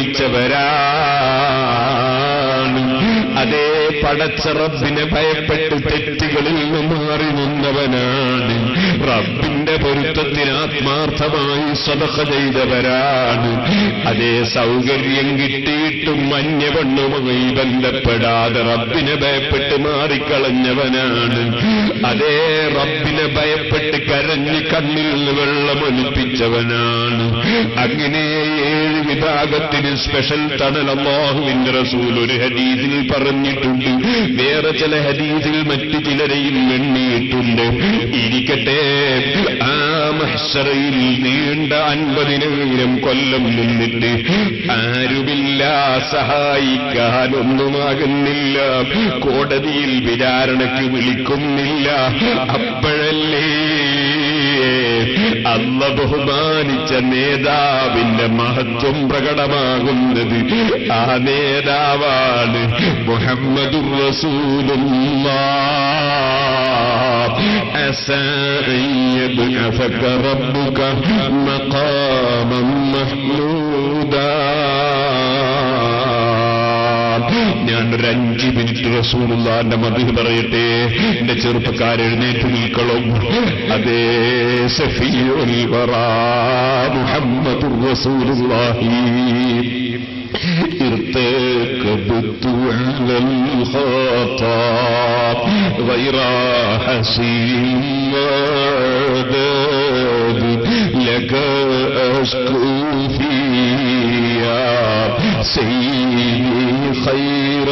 മരിച്ചവരാണ്. അതേ പടച്ച റബ്ബിനെ ഭയപ്പെട്ട് തെറ്റുകളിൽ നിന്ന് മാറി നിന്നവനാണ്. റബ്ബിന്റെ പൊരുത്തത്തിന് ആത്മാർത്ഥമായി സദഖ ചെയ്തവരാണ്. അതേ സൗകര്യം കിട്ടിയിട്ടും മഞ്ഞവണ്ണുമായി ബന്ധപ്പെടാതെ റബ്ബിനെ ഭയപ്പെട്ട് മാറിക്കളഞ്ഞവനാണ്. അതേ റബ്ബിനെ ഭയപ്പെട്ട് കരഞ്ഞ് കണ്ണിൽ നിന്ന് വെള്ളമൊലിപ്പിച്ചവനാണ്. അങ്ങനെ ഏഴ് വിഭാഗത്തിന് സ്പെഷ്യൽ തണൽ അല്ലാഹുവിന്റെ റസൂൽ ഒരു ഹദീസിൽ പറഞ്ഞിട്ടുണ്ട്. വേറെ ചില ഹദീസിൽ മറ്റു ചിലരെയും എണ്ണിയിട്ടുണ്ട്. ഇരിക്കട്ടെ, ആ മഹ്ശറയിൽ നീണ്ട അൻപതിനായിരം കൊല്ലം നിന്നിട്ട് ആരുമില്ല, സഹായിക്കാനൊന്നുമാകുന്നില്ല, കോടതിയിൽ വിചാരണയ്ക്ക് വിളിക്കുന്നില്ല. അപ്പോഴല്ലേ അല്ല ബഹുമാനിച്ച നേതാവിന്റെ മഹത്വം പ്രകടമാകുന്നത്. ആ നേതാവാണ് മുഹമ്മദുർ റസൂലുള്ളാഹ്. അസാ അൻ യബ്അസക റബ്ബുക മഖാമൻ മഹ്മൂദാ. ഞാൻ ഒരു അഞ്ച് മിനിറ്റ് റസൂലുള്ളാഹിന്റെ മദ്ഹ് പറയട്ടെ. എന്റെ ചെറുപ്പക്കാർ എഴുന്നേറ്റ് നിൽക്കണം. അതേ സഫീഉൽ വറാ മുഹമ്മദുർ റസൂലുള്ളാഹി. ارتكبت على الخطا غير حسين وعذاب لك أشكو فيا سيدي خير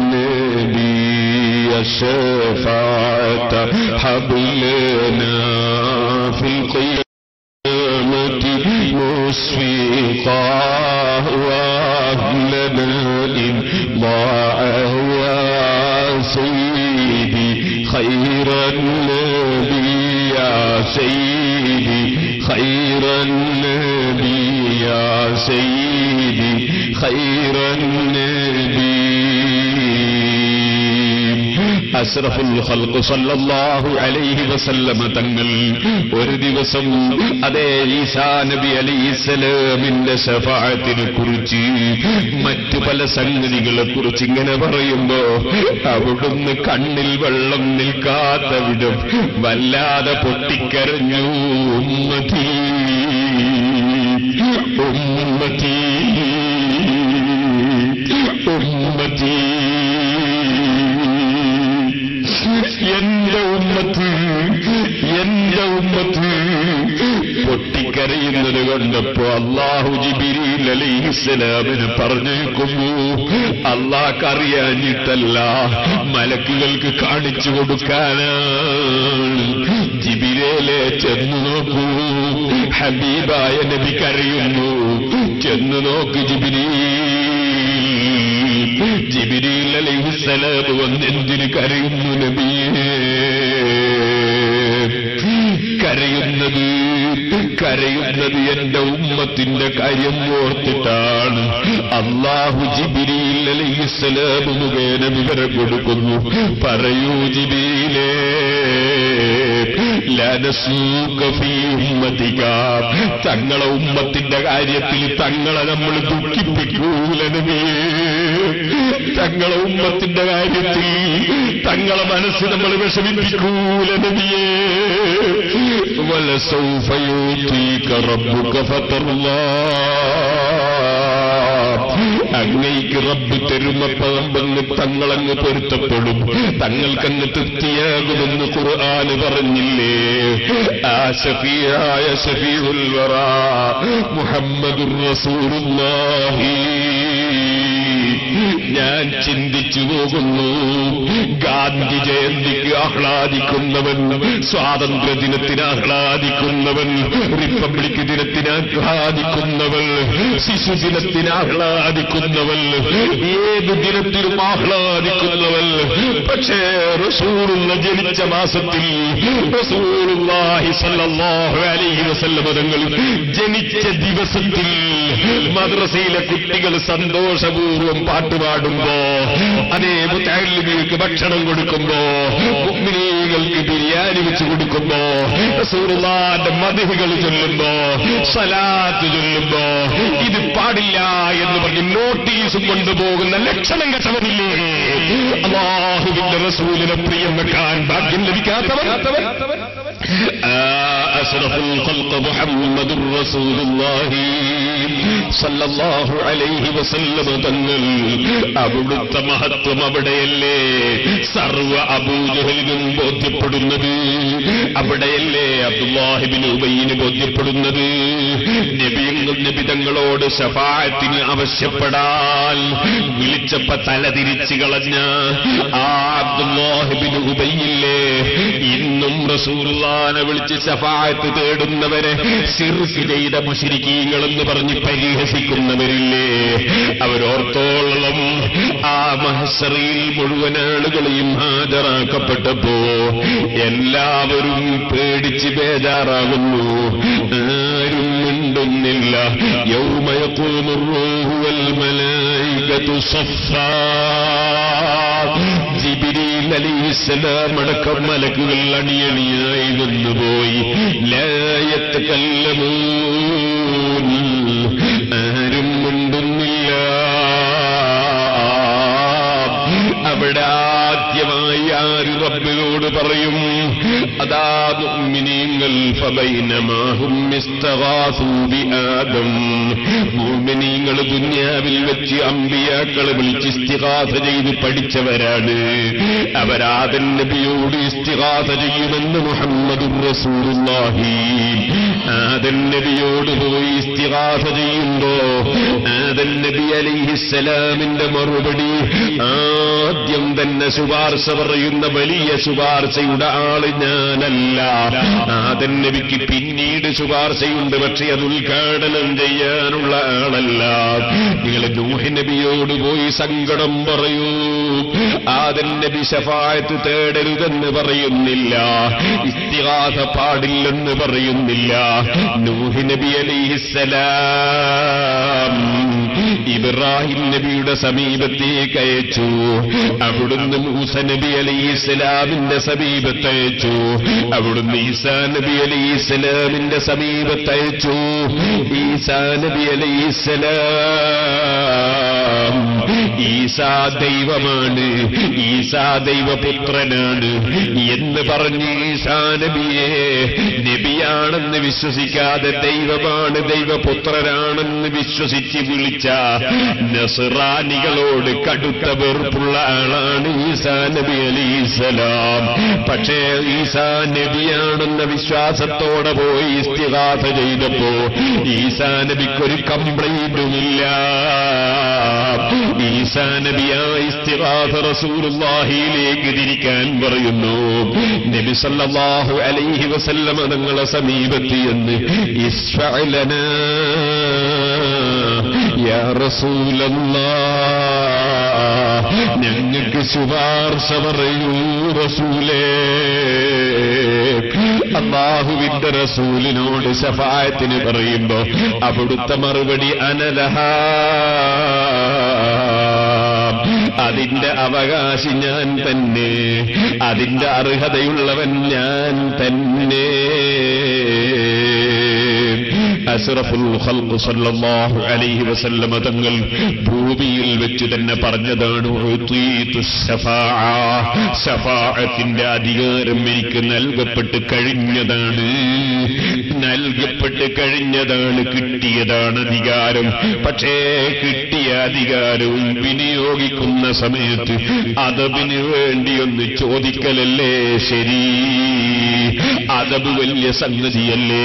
النبي الشفاعة حبلنا في القيامة مسفقا وأهلنا إن ضاع يا سيدي خير النبي يا سيدي خير النبي يا سيدي خير النبي അസ്റഫുൽ ഖൽഖ് സല്ലല്ലാഹു അലൈഹി വസല്ലമ തങ്ങൾ ഒരു ദിവസം അതേ ഈസാ നബി അലൈഹിസ്സലാമിന്റെ ശഫാഅത്തിനെ കുറിച്ച് മറ്റു പല സംഗതികളെ കുറിച്ച് ഇങ്ങനെ പറയുമ്പോ അവിടുന്ന് കണ്ണിൽ വെള്ളം നിൽക്കാത്ത വിധം വല്ലാതെ പൊട്ടിക്കരഞ്ഞു. ഉമ്മത്തി ഉമ്മത്തി ഉമ്മത്തി, എന്റെ ഉമ്മത്ത് എന്റെ ഉമ്മത്ത് പൊട്ടിക്കരയുന്നത് കണ്ടപ്പോ അല്ലാഹു ജിബ്രീൽ അലൈഹിസ്സലാമിനെ പറഞ്ഞേക്കുന്നു. അല്ലാഹ്ക്കറിയാഞ്ഞിട്ടല്ല, മലക്കുകൾക്ക് കാണിച്ചു കൊടുക്കാനാണ്. ജിബ്രീലേ ചെന്നു നോക്കൂ, ഹബീബായ നബി കരയുന്നു. ചെന്നു നോക്ക് ജിബ്രീൽ. ജിബ്രീൽ അലൈഹിസ്സലാം വന്നെന്തിന് കരയുന്നു നബിയേ? കരയുന്നത് കരയുന്നത് എന്റെ ഉമ്മത്തിന്റെ കാര്യം ഓർത്തിട്ടാണ്. അല്ലാഹു ജിബ്രീൽ അലൈഹിസ്സലാം മുഖേന വിവരം കൊടുക്കുന്നു. പറയൂ ജിബ്രീലേ, ലനസൂക ഫീ ഉമ്മതിക, തങ്ങളെ ഉമ്മത്തിന്റെ കാര്യത്തിൽ തങ്ങളെ നമ്മൾ ദുഃഖിപ്പിക്കൂല നബിയേ. തങ്ങളെ ഉമ്മത്തിന്റെ കാര്യത്തിൽ തങ്ങളെ മനസ്സ് നമ്മൾ വിഷമിപ്പിക്കൂല നബിയേ. വലസൗഫ യുതീക റബ്ബുക ഫതർലാ, അങ്ങേക്ക് റബ്ബ് തരുമപ്പറമ്പെന്ന് തങ്ങളങ്ങ് പൊരുത്തപ്പെടും, തങ്ങൾക്കങ്ങ് തൃപ്തിയാകുമെന്ന് ഖുർആന് പറഞ്ഞില്ലേ? ആ ശഫീആയ ശഫീഉൽ വറാ മുഹമ്മദുർ റസൂലുള്ളാഹി. ഞാൻ ചിന്തിച്ചു പോകുന്നു, ഗാന്ധി ജയന്തിക്ക് ആഹ്ലാദിക്കുന്നവൻ, സ്വാതന്ത്ര്യ ദിനത്തിന് ആഹ്ലാദിക്കുന്നവൻ, റിപ്പബ്ലിക് ദിനത്തിന് ആഹ്ലാദിക്കുന്നവൻ, ശിശുദിനത്തിന് ആഹ്ലാദിക്കുന്നവൻ, ഏത് ദിനത്തിലും ആഹ്ലാദിക്കുന്നവൻ. പക്ഷേ റസൂലുള്ള ജനിച്ച മാസത്തിൽ, റസൂലുള്ളാഹി സ്വല്ലല്ലാഹു അലൈഹി വസല്ലം തങ്ങൾ ജനിച്ച ദിവസത്തിൽ മദ്രസയിലെ കുട്ടികൾ സന്തോഷപൂർവ്വം പാട്ടുപാടുമ്പോ, അതേ മുതഅല്ലിമീങ്ങൾക്ക് ഭക്ഷണം കൊടുക്കുമ്പോ, മുഅ്മിനീങ്ങൾക്ക് ബിരിയാണി വെച്ച് കൊടുക്കുമ്പോ, റസൂലുള്ളാഹിന്റെ മദ്ഹുകൾ ചൊല്ലുമ്പോ, സ്വലാത്ത് ചൊല്ലുമ്പോ, ഇത് പാടില്ല എന്ന് പറഞ്ഞ് നോട്ടീസും കൊണ്ടുപോകുന്ന ലക്ഷണം കെട്ടവനില്ലേ? അല്ലാഹുവിന്റെ റസൂലിനെ പ്രിയം വെക്കാൻ ഭാഗ്യം ലഭിക്കാത്തവൻ. അസ്റഫുൽ ഖൽഖ് മുഹമ്മദുർ റസൂലുള്ളാഹി സല്ലല്ലാഹു അലൈഹി വസല്ലം തങ്ങൾ, അവിടുത്തെ മഹത്വം അവിടെയല്ലേ സർവ്വ അബൂജഹലിനും ബോധ്യപ്പെടുന്നത്? അവിടെയല്ലേ അബ്ദുല്ലാഹി ഇബ്നു ഉബയ്യിന് ബോധ്യപ്പെടുന്നത്? നബിയങ്ങൾ നബി തങ്ങളോട് ശഫാഅത്തിന് ആവശ്യപ്പെടാൻ വിളിച്ചപ്പോ തലതിരിച്ചു കളഞ്ഞ ആ അബ്ദുല്ലാഹി ഇബ്നു ഉബയ്യില്ലേ ഇന്നും റസൂലുള്ളാഹിനെ വിളിച്ച് ശഫാഅത്ത് തേടുന്നവരെ ശിർക്ക് ചെയ്ത മുശ്രിക്കീങ്ങളെന്ന് പറഞ്ഞ് പരിഹസിക്കുന്നവരില്ലേ? അവരോർത്തോളം ആ മഹ്ശറിൽ മുഴുവൻ ആളുകളെയും ഹാജരാക്കപ്പെട്ടപ്പോ എല്ലാവരും പേടിച്ച് ബേജാറാകുന്നു. ആരും മിണ്ടുന്നില്ല. യൗമ യഖൂമുർ റൂഹു വൽ മലായികതു സഫ്ഫാ, ജിബ്രീൽ അലൈഹിസ്സലാം അടക്കം മലക്കുകൾ അണിയണിയായി നിന്നുപോയി. ലാ യതകല്ലമൂൻ, ആരും മിണ്ടുന്നില്ല. അവിടെ ആദ്യമായി ആര് റബ്ബിനോട് പറയും? അതാ മുഅ്മിനീങ്ങൾ. ഫബൈനമാ ഹും ഇസ്തഗാസൂ ബിആദം, മുഅ്മിനീങ്ങൾ ദുനിയാവിൽ വെച്ച് അമ്പിയാക്കളെ വിളിച്ച് ഇസ്തിഗാസ ചെയ്ത് പഠിച്ചവരാണ്. അവരാദൻ നബിയോട് ഇസ്തിഗാസ ചെയ്യുമെന്ന് മുഹമ്മദുർ റസൂലുള്ളാഹി. ആദൻ നബിയോട് പോയി ഇസ്തിഗാസ ചെയ്യുമ്പോ ആദൻ നബി അലൈഹിസ്സലാമിന്റെ മറുപടി, ആദ്യം തന്നെ ശുപാർശ പറയുന്ന വലിയ ശുപാർശയുടെ ആള് ഞാനല്ല. ആദൻ നബിക്ക് പിന്നീട് ശുപാർശയുണ്ട്, പക്ഷെ അത് ഉദ്ഘാടനം ചെയ്യാനുള്ള ആളല്ല. നിങ്ങൾ നൂഹ് നബിയോട് പോയി സങ്കടം പറയൂ. ആദൻ നബി ശഫാഅത്ത് തേടരുതെന്ന് പറയുന്നില്ല, ഇസ്തിഗാസ പാടില്ലെന്ന് പറയുന്നില്ല. നൂഹ് നബി അലൈഹിസ്സലാം ഇബ്രാഹിം നബിയുടെ സമീപത്തേക്ക് അയച്ചു. അവിടുന്ന് മൂസ നബി അലൈഹിസ്സലാമിന്റെ സമീപത്തയച്ചു. അവിടുന്ന് ഈസാ നബി അലൈഹിസ്സലാമിന്റെ സമീപത്തയച്ചു. ഈസാ നബി അലൈഹിസ്സലാം ഈസാ ദൈവമാണ്, ഈസാ ദൈവപുത്രനാണ് എന്ന് പറഞ്ഞ് ഈസാ നബിയെ നബിയാണെന്ന് വിശ്വസിക്കാതെ ദൈവമാണ് ദൈവപുത്രനാണെന്ന് വിശ്വസിച്ച് വിളിച്ച നസ്റാനികളോട് കടുത്ത വെറുപ്പുള്ള ആളാണ് ഈസാ നബി അലൈഹിസ്സലാം. പക്ഷേ ഈസാ നബിയാണെന്ന വിശ്വാസത്തോടെ പോയി ഇസ്തിഗാസ ചെയ്തപ്പോ ഈസാ നബിക്കൊരു കംപ്ലൈന്റുമില്ല. ഈസാ നബിയാ ഇസ്തിഗാസ റസൂലുള്ളാഹിയിലേക്ക് തിരിക്കാൻ പറയുന്നു. നബി സല്ലല്ലാഹു അലൈഹി വസല്ലം തങ്ങളെ സമീപത്ത് എന്ന് ഇശ്ഫഅ ലനാ യാ റസൂലല്ലാഹ്, ഞങ്ങൾക്ക് ശുപാർശ പറയൂ റസൂലേ. അല്ലാഹുവിന്റെ റസൂലിനോട് ശഫാഅത്തിന് പറയുമ്പോ അവിടുത്തെ മറുപടി അനലഹാ, അതിന്റെ അവകാശി ഞാൻ തന്നെ, അതിന്റെ അർഹതയുള്ളവൻ ഞാൻ തന്നെ. അസ്റഫുൽ ഖൽഖ് സല്ലല്ലാഹു അലൈഹി വസല്ലമ തങ്ങൾ ഭൂമിയിൽ വെച്ച് തന്നെ പറഞ്ഞതാണ്, ശഫാഅത്തിന്റെ അധികാരം എനിക്ക് നൽകപ്പെട്ട് കഴിഞ്ഞതാണ്, നൽകപ്പെട്ട് കഴിഞ്ഞതാണ്, കിട്ടിയതാണ് അധികാരം. പക്ഷേ കിട്ടിയ അധികാരവും വിനിയോഗിക്കുന്ന സമയത്ത് അദബിന് വേണ്ടി ഒന്ന് ചോദിക്കലല്ലേ ശരി? അദബ് വലിയ സംഗതിയല്ലേ?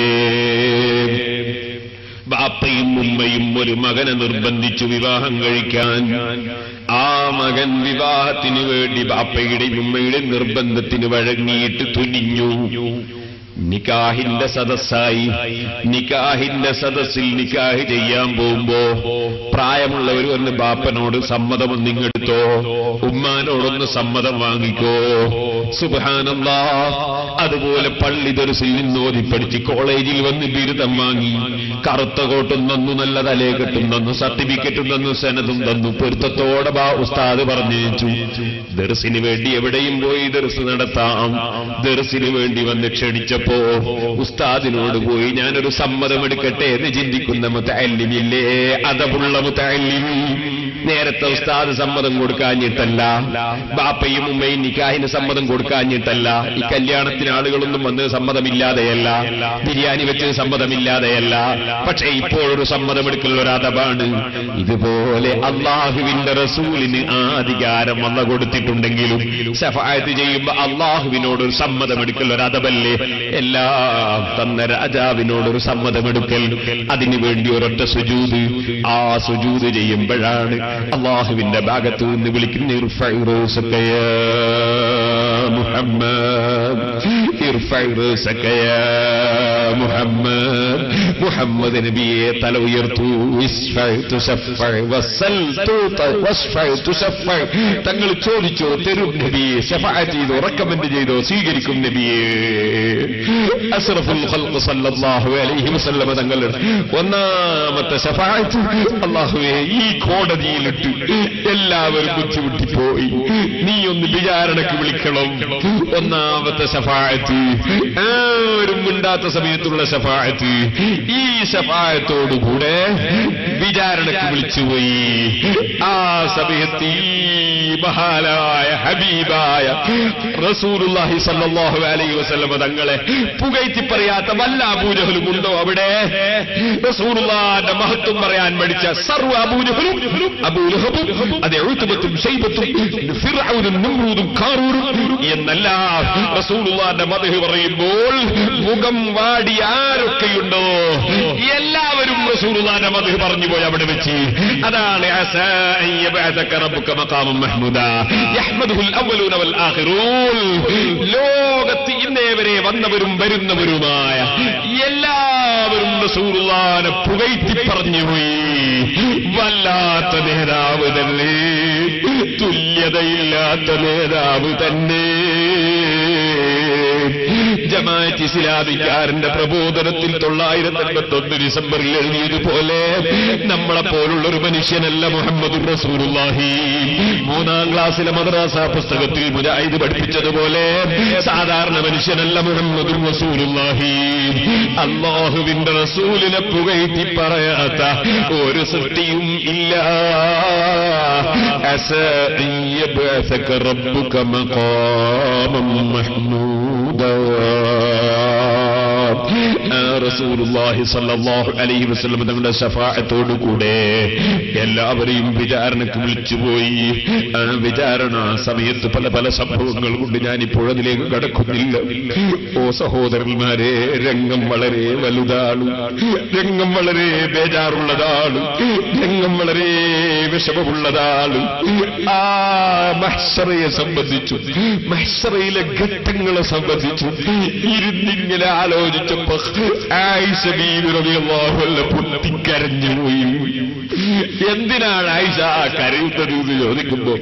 ബാപ്പയും ഉമ്മയും ഒരു മകനെ നിർബന്ധിച്ചു വിവാഹം കഴിക്കാൻ. ആ മകൻ വിവാഹത്തിന് വേണ്ടി ബാപ്പയുടെയും ഉമ്മയുടെയും നിർബന്ധത്തിന് വഴങ്ങിയിട്ട് തുനിഞ്ഞു. നിക്കാഹിന്റെ സദസ്സായി. നിക്കാഹിന്റെ സദസ്സിൽ നിക്കാഹ് ചെയ്യാൻ പോകുമ്പോ പ്രായമുള്ളവർ വന്ന് ബാപ്പനോട് സമ്മതം നിങ്ങെടുത്തോ, ഉമ്മാനോടൊന്ന് സമ്മതം വാങ്ങിക്കോ. സുബ്ഹാനല്ലാഹ്. അതുപോലെ പള്ളി ദർസിൽ നിന്ന് ഓതി പഠിച്ച് കോളേജിൽ വന്ന് ബിരുദം വാങ്ങി, കറുത്ത കോട്ടും തന്നു, നല്ല തലയെക്കെട്ടും തന്നു, സർട്ടിഫിക്കറ്റും തന്നു, സനതും തന്നു. പൊരുത്തത്തോടെ ബാ ഉസ്താദ് പറഞ്ഞേച്ചു. ദർസിന് വേണ്ടി എവിടെയും പോയി ദർസ് നടത്താം. ദർസിന് വേണ്ടി വന്ന് ക്ഷണിച്ചപ്പോ ഉസ്താദിനോട് പോയി ഞാനൊരു സമ്മതമെടുക്കട്ടെ എന്ന് ചിന്തിക്കുന്ന മുതഅല്ലിമില്ലേ, അതബുള്ള മുതഅല്ലിം. നേരത്തെ ഉസ്താദ് സമ്മതം കൊടുക്കാഞ്ഞിട്ടല്ല, ബാപ്പയും ഉമ്മയും നിക്കാഹിന് സമ്മതം കൊടുക്കാഞ്ഞിട്ടല്ല, ഈ കല്യാണത്തിന് ആളുകളൊന്നും വന്ന് സമ്മതമില്ലാതെയല്ല, ബിരിയാണി വെച്ച് സമ്മതമില്ലാതെയല്ല. പക്ഷേ ഇപ്പോഴൊരു സമ്മതമെടുക്കൽ ഒരു അതബാണ്. ഇതുപോലെ അള്ളാഹുവിന്റെ റസൂലിന് ആ അധികാരം വന്ന കൊടുത്തിട്ടുണ്ടെങ്കിലും ശഫാഅത്ത് ചെയ്യുമ്പോ അള്ളാഹുവിനോടൊരു സമ്മതമെടുക്കൽ ഒരു അതബല്ലേ? എല്ലാം തന്ന രാജാവിനോടൊരു സമ്മതമെടുക്കൽ, അതിനു വേണ്ടി ഒരൊറ്റ സുജൂദ്. ആ സുജൂദ് ചെയ്യുമ്പോഴാണ് അള്ളാഹുവിന്റെ ഭാഗത്ത് നിന്ന് വിളിക്കുന്ന ഇർഫഉ റൂസക യാ മുഹമ്മദ്, ഇർഫഉ റൂസക യാ മുഹമ്മദ്. മുഹമ്മദ് നബിയെ തല ഉയർത്തു. ഇസ്ഫഉ തുശഫഉ വസൽ വസ്ഫഉ തുശഫഉ. തങ്ങൾ ചോദിച്ചോ തരും നബിയെ, ശഫാഅത്ത് ചെയ്തോ, റെക്കമെൻഡ് ചെയ്തോ, സ്വീകരിക്കും നബിയെ. അസ്റഫുൽ ഖൽഖ് സല്ലല്ലാഹു അലൈഹി വസല്ലം തങ്ങൾ ഒന്നാമത്തെ ശഫാഅത്ത്, അല്ലാഹുവേ ഈ കോടതിയിലിട്ട് എല്ലാവരും ബുദ്ധിമുട്ടിപ്പോയി, നീ ഒന്ന് വിചാരണക്ക് വിളിക്കണം. ഒന്നാമത്തെ ശഫാഅത്ത്, ആരും മിണ്ടാത്ത സമയത്തുള്ള ശഫാഅത്ത്. ഈ ശഫാഅത്തോടുകൂടെ വിചാരണക്ക് വിളിച്ചുപോയി. ആ സമയത്ത് ഈ മഹാനായ ഹബീബായ റസൂലുള്ളാഹി സ്വല്ലല്ലാഹു അലൈഹി വസല്ലം തങ്ങളെ പുകഴ്ത്തി പറയാത്ത വല്ല അബൂജഹലും ഉണ്ടോ അവിടെ? റസൂലുള്ളാഹിന്റെ മഹത്വം പറയാൻ പഠിച്ച സർവ്വ അബൂജഹലും അബൂലഹബും അത് ഉത്ബത്തും ശൈബത്തും ഫിർഔനും നമ്രൂദും ഖാറൂനും എന്നല്ല റസൂലുള്ളാഹിന്റെ മദ്ഹ് പറയുമ്പോൾ മുഖം വാടി ആരൊക്കെയുണ്ടോ എല്ലാവരും റസൂലുള്ളാഹിന്റെ മദ്ഹ് പറഞ്ഞു പോയി അവിടെ വെച്ച്. അതാണ് അസാ അൻ യബഅസക റബ്ബുക മഖാമൻ മഹ്മൂദാ യഹ്മദുൽ അവ്വലൂന വൽ ആഖിറൂൻ. ലോകത്ത് ഇന്നേ വരെ വന്നവരും വരുന്നവരുമായ എല്ലാവരും റസൂലുള്ളാഹിനെ പുകഴ്ത്തി പറഞ്ഞുപോയി. വല്ലാത്ത നേതാവ് തന്നെ, തുല്യതയില്ലാത്ത നേതാവ് തന്നെ. ജമാഅത്ത് ഇസ്ലാമിക്കാരന്റെ പ്രബോധനത്തിൽ തൊള്ളായിരത്തി എൺപത്തി ഒന്ന് ഡിസംബറിൽ എഴുതിയതുപോലെ നമ്മളെ പോലുള്ള ഒരു മനുഷ്യനല്ല മുഹമ്മദുർ റസൂലുള്ളാഹി. മൂന്നാം ക്ലാസ്സിലെ മദ്രസ പുസ്തകത്തിൽ മുജാഹിദ് പഠിപ്പിച്ചതുപോലെ സാധാരണ മനുഷ്യനല്ല മുഹമ്മദുർ റസൂലുള്ളാഹി. അല്ലാഹുവിന്റെ റസൂലിനെ പുകഴ്ത്തി പറയാത്ത ഒരു സൃഷ്ടിയും ഇല്ല. അസാ യബ്അസക റബ്ബുക മഖാമൻ മഹ്മൂദാ. റസൂലുള്ളാഹി സ്വല്ലല്ലാഹു അലൈഹി വസല്ലം തങ്ങളുടെ ശഫാഅത്തോടു കൂടെ എല്ലാവരെയും വിചാരണക്ക് വിളിച്ചുപോയി. ആ വിചാരണ സമയത്ത് പല പല സംഭവങ്ങൾ കൊണ്ട് ഞാനിപ്പോൾ അതിലേക്ക് കടക്കുന്നില്ല. ഓ സഹോദരന്മാരെ, രംഗം വളരെ വലുതാണ്, രംഗം വളരെ ബേജാറുള്ളതാണ്, രംഗം വളരെ വിഷമമുള്ളതാണ്. ആ മഹ്ശറയെ സംബന്ധിച്ചു, മഹ്ശറയിലെ ഘട്ടങ്ങളെ സംബന്ധിച്ചു ഇരുന്നിങ്ങനെ ആലോചിച്ചപ്പോ ആയിഷ ബീവി റളിയല്ലാഹു അൻഹ പൊട്ടിക്കരഞ്ഞുപോയി. എന്തിനാണ് ആയിഷ കരയുന്നത് എന്ന് ചോദിക്കുമ്പോ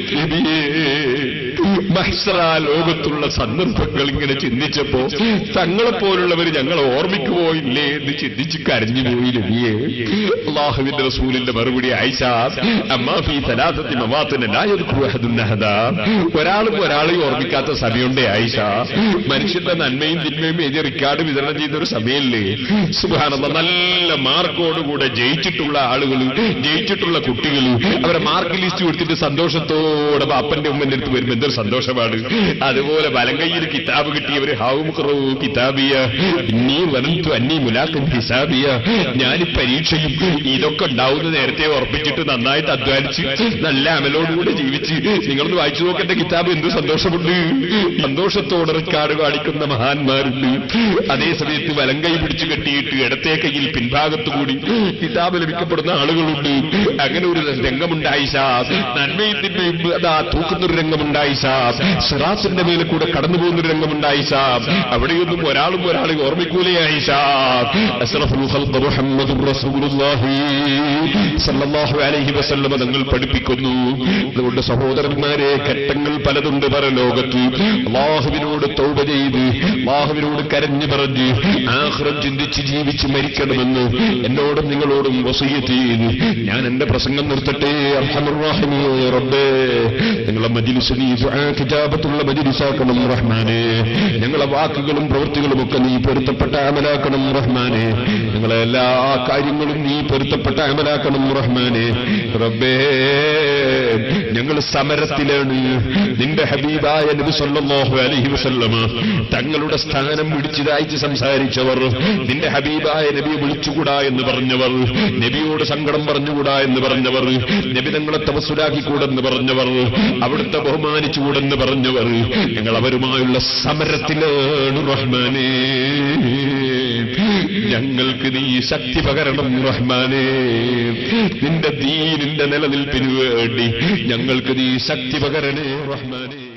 മഹ്ശറ ലോകത്തുള്ള സന്ദർഭങ്ങൾ ഇങ്ങനെ ചിന്തിച്ചപ്പോ തങ്ങളെപ്പോലുള്ളവർ ഞങ്ങളെ ഓർമ്മിക്കുമോ ഇല്ലേ എന്ന് ചിന്തിച്ച് കരഞ്ഞുപോയി നബിയെ. അല്ലാഹുവിന്റെ റസൂലിന്റെ മറുപടി ആയിഷ അമ്മാ ഫീ സലാസത്തി മവാത്തിന ലാ യദ്കുറു അഹദുൻ അഹദാ. ഒരാളും ഒരാളെയും ഓർമ്മിക്കാത്ത സമയമുണ്ടേ ആയിഷ. മനുഷ്യന്റെ നന്മയും തിന്മയും എഴുതി റിക്കാർഡ് വിതരണം ചെയ്യുന്ന ഒരു സമയല്ലേ. സുബ്ഹാനല്ലാഹ്, നല്ല മാർക്കോടുകൂടെ ജയിച്ചിട്ടുള്ള ആളുകൾ, ജയിച്ചിട്ടുള്ള കുട്ടികൾ അവരെ മാർക്ക് ലിസ്റ്റ് കൊടുത്തിട്ട് സന്തോഷത്തോടെ അപ്പന്റെ ഉമ്മന്റെ അടുത്ത് വരുമ്പോൾ എന്തൊരു സന്തോഷമാണ്. അതുപോലെ വലങ്കയ്യിൽ കിതാബ് കിട്ടിയവര് ഹാവുമുഖറു കിതാബിയ ഇന്നീ വനന്തു അന്നീ മുലാഖൻ ഹിസാബിയ. ഞാൻ പരീക്ഷയും ഇതൊക്കെ ഉണ്ടാവുന്ന നേരത്തെ ഉറപ്പിച്ചിട്ട് നന്നായിട്ട് അധ്വാനിച്ച് നല്ല അമലോടുകൂടെ ജീവിച്ച് നിങ്ങളൊന്ന് വായിച്ചു നോക്കേണ്ട കിതാബ് എന്ത് സന്തോഷമുണ്ട്. സന്തോഷത്തോടെ റിക്കാർഡ് കാണിക്കുന്ന മഹാന്മാരുണ്ട്. അതേസമയത്ത് വലങ്കൈ പിടിച്ചു കെട്ടിയിട്ട് ഇടത്തെ കയ്യിൽ പിൻഭാഗത്തുകൂടി കിതാബ് ലഭിക്കപ്പെടുന്ന ആളുകളുണ്ട്. അങ്ങനെ ഒരു രംഗമുണ്ടായി. നന്മയും തിന്മയും അതാ തൂക്കുന്നൊരു രംഗമുണ്ടായി. സിറാത്തിന്റെ മേലെ കൂടെ കടന്നു പോകുന്നൊരു രംഗമുണ്ടായി. അവിടെയൊന്നും ഒരാളും ഒരാളെ ഓർമ്മിക്കൂലയായി. അസ്റഫുൽ ഖൽഖ് മുഹമ്മദുർ റസൂലുള്ളാഹി സ്വല്ലല്ലാഹു അലൈഹി വസല്ലം തങ്ങൾ പഠിപ്പിക്കുന്നു. അതുകൊണ്ട് സഹോദരന്മാരെ, ഘട്ടങ്ങൾ പലതുണ്ട് പരലോകത്ത്. അല്ലാഹുവിനോട് തൗബ ചെയ്ത് അല്ലാഹുവിനോട് കരഞ്ഞു പറഞ്ഞ് ആഖിറം ചിന്തിച്ച് ജീവിച്ച് മരിക്കണമെന്ന് എന്നോടും നിങ്ങളോടും വസിയ്യത്ത് ചെയ്ത് ഞാൻ എന്റെ പ്രസംഗം നിർത്തട്ടെ. അർഹമർ റഹീമായ റബ്ബേ, നിങ്ങളെ മജ്ലിസ് നീ ദുആ കിതാബത്തുള്ള മജ്ലിസാക്കണം റഹ്മാനേ. ഞങ്ങളെ വാക്കുകളും പ്രവൃത്തികളും ഒക്കെ നീ പൊരുത്തപ്പെട്ട അമലാക്കണം റഹ്മാനേ. ഞങ്ങളെ എല്ലാ കാര്യങ്ങളും നീ പൊരുത്തപ്പെട്ട അമലാക്കണം റഹ്മാനേ. റബ്ബേ, ഞങ്ങൾ സമരത്തിലാണ്. നിന്റെ ഹബീബായ നബി സല്ലല്ലാഹു അലൈഹി വസല്ലമ തങ്ങളുടെ സ്ഥാനം പിടിച്ചതായിട്ട് സംസാരിച്ചവർ, നിന്റെ ഹബീബായ നബിയെ വിളിച്ചുകൂടാ എന്ന് പറഞ്ഞവർ, നബിയോട് സങ്കടം പറഞ്ഞുകൂടാ എന്ന് പറഞ്ഞവർ, നബി തങ്ങളെ തപസ്സുലാക്കിക്കൂടെന്ന് പറഞ്ഞവർ, അവിടുത്തെ ബഹുമാനിച്ചുകൂടെന്ന് പറഞ്ഞവർ, ഞങ്ങൾ അവരുമായുള്ള സമരത്തിലാണ് റഹ്മാനേ. ഞങ്ങൾക്ക് നീ ശക്തി പകരണം റഹ്മാനേ. നിന്റെ ദീനിന്റെ നിലനിൽപ്പിന് വേണ്ടി ഞങ്ങൾക്ക് നീ ശക്തി പകരണേ റഹ്മാനേ.